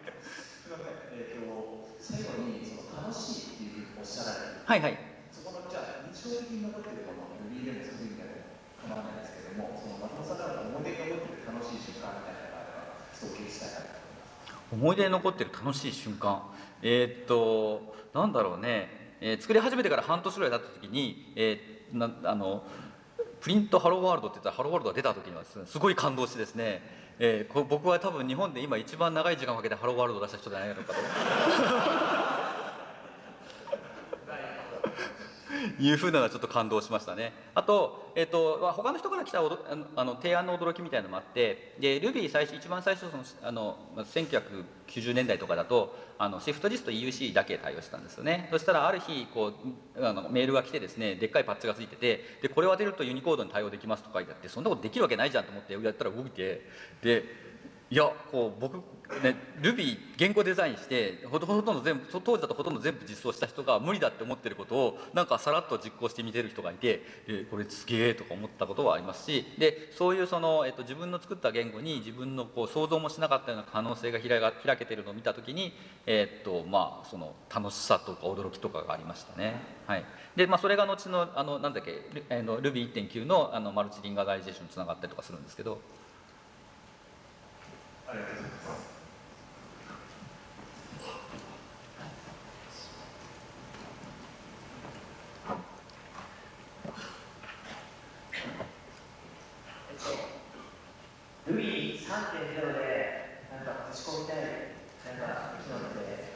最後に楽しいっていうふうにおっしゃられる。 はいはい。 そこのじゃあ印象的に残っているもの、Rubyでもそういうみたいな構わないですけども、松本さんから思い出に残っている楽しい瞬間みたいなのがあればお聞きしたいなと思います。 思い出に残っている楽しい瞬間。なんだろうね。作り始めてから半年ぐらい経った時に、プリントハローワールドって言ったらハローワールドが出た時にはですね、すごい感動してですね、僕は多分日本で今一番長い時間をかけてハローワールドを出した人じゃないのかというふうなのはちょっと感動しましたね。あと、他の人から来た提案の驚きみたいなのもあって、で Ruby 一番最初1990年代とかだとシフトリスト EUC だけ対応してたんですよね。そしたらある日メールが来てですね、でっかいパッチがついてて、でこれを当てるとユニコードに対応できますとか書いてあって、そんなことできるわけないじゃんと思ってやったら動いて、でいや僕ね、Ruby 言語デザインして当時だとほとんど全部実装した人が無理だって思ってることをなんかさらっと実行してみてる人がいて、これすげえとか思ったことはありますし、でそういう自分の作った言語に自分の想像もしなかったような可能性が開けてるのを見た時に、その楽しさとか驚きとかがありましたね。はい、でそれが後のRuby 1.9 のマルチリンガーライゼーションにつながったりとかするんですけど。 りがとうございます。 ルイ 3.0 でなんか打ち込みたいなんか機能って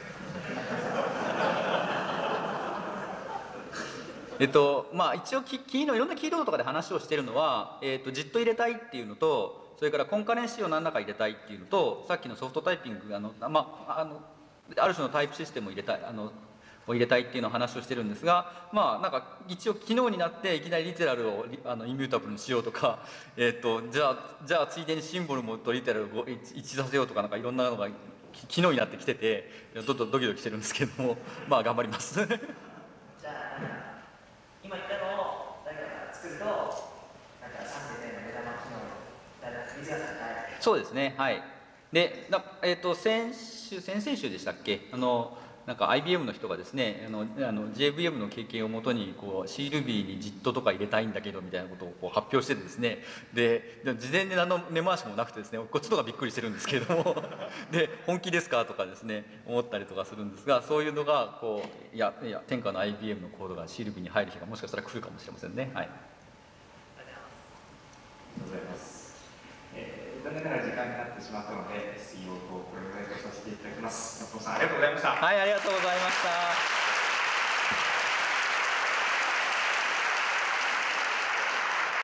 まあ、一応いろんなキーロードとかで話をしているのは、じっと入れたいっていうのと、それからコンカレンシーを何らか入れたいっていうのと、さっきのソフトタイピングある種のタイプシステムを入れたいっていうのを話をしてるんですが、まあなんか一応機能になっていきなりリテラルをインミュータブルにしようとか、じゃあついでにシンボルもとリテラルを一致させようとか、なんかいろんなのが機能になってきてて、ちょっとドキドキしてるんですけども、まあ頑張ります。 じゃあ今言ったのを誰かが作るとなんか 3.0 の目玉機能水谷さんがそうですね、はい。で、先々週でしたっけ、なんか IBM の人がですね、JVM の経験をもとにこう CRuby に JIT とか入れたいんだけどみたいなことをこう発表しててですね、で事前に何の根回しもなくてですね、こっちの方がびっくりしてるんですけれどもで本気ですかとかですね思ったりとかするんですが、そういうのがこういや天下の IBM のコードが CRuby に入る日がもしかしたら来るかもしれませんね。はい。 ありがとうございます。残念ながら時間になってしまったので、質疑応答をこれぐらいとさせていただきます。松本さん、ありがとうございました。 はい、ありがとうございました。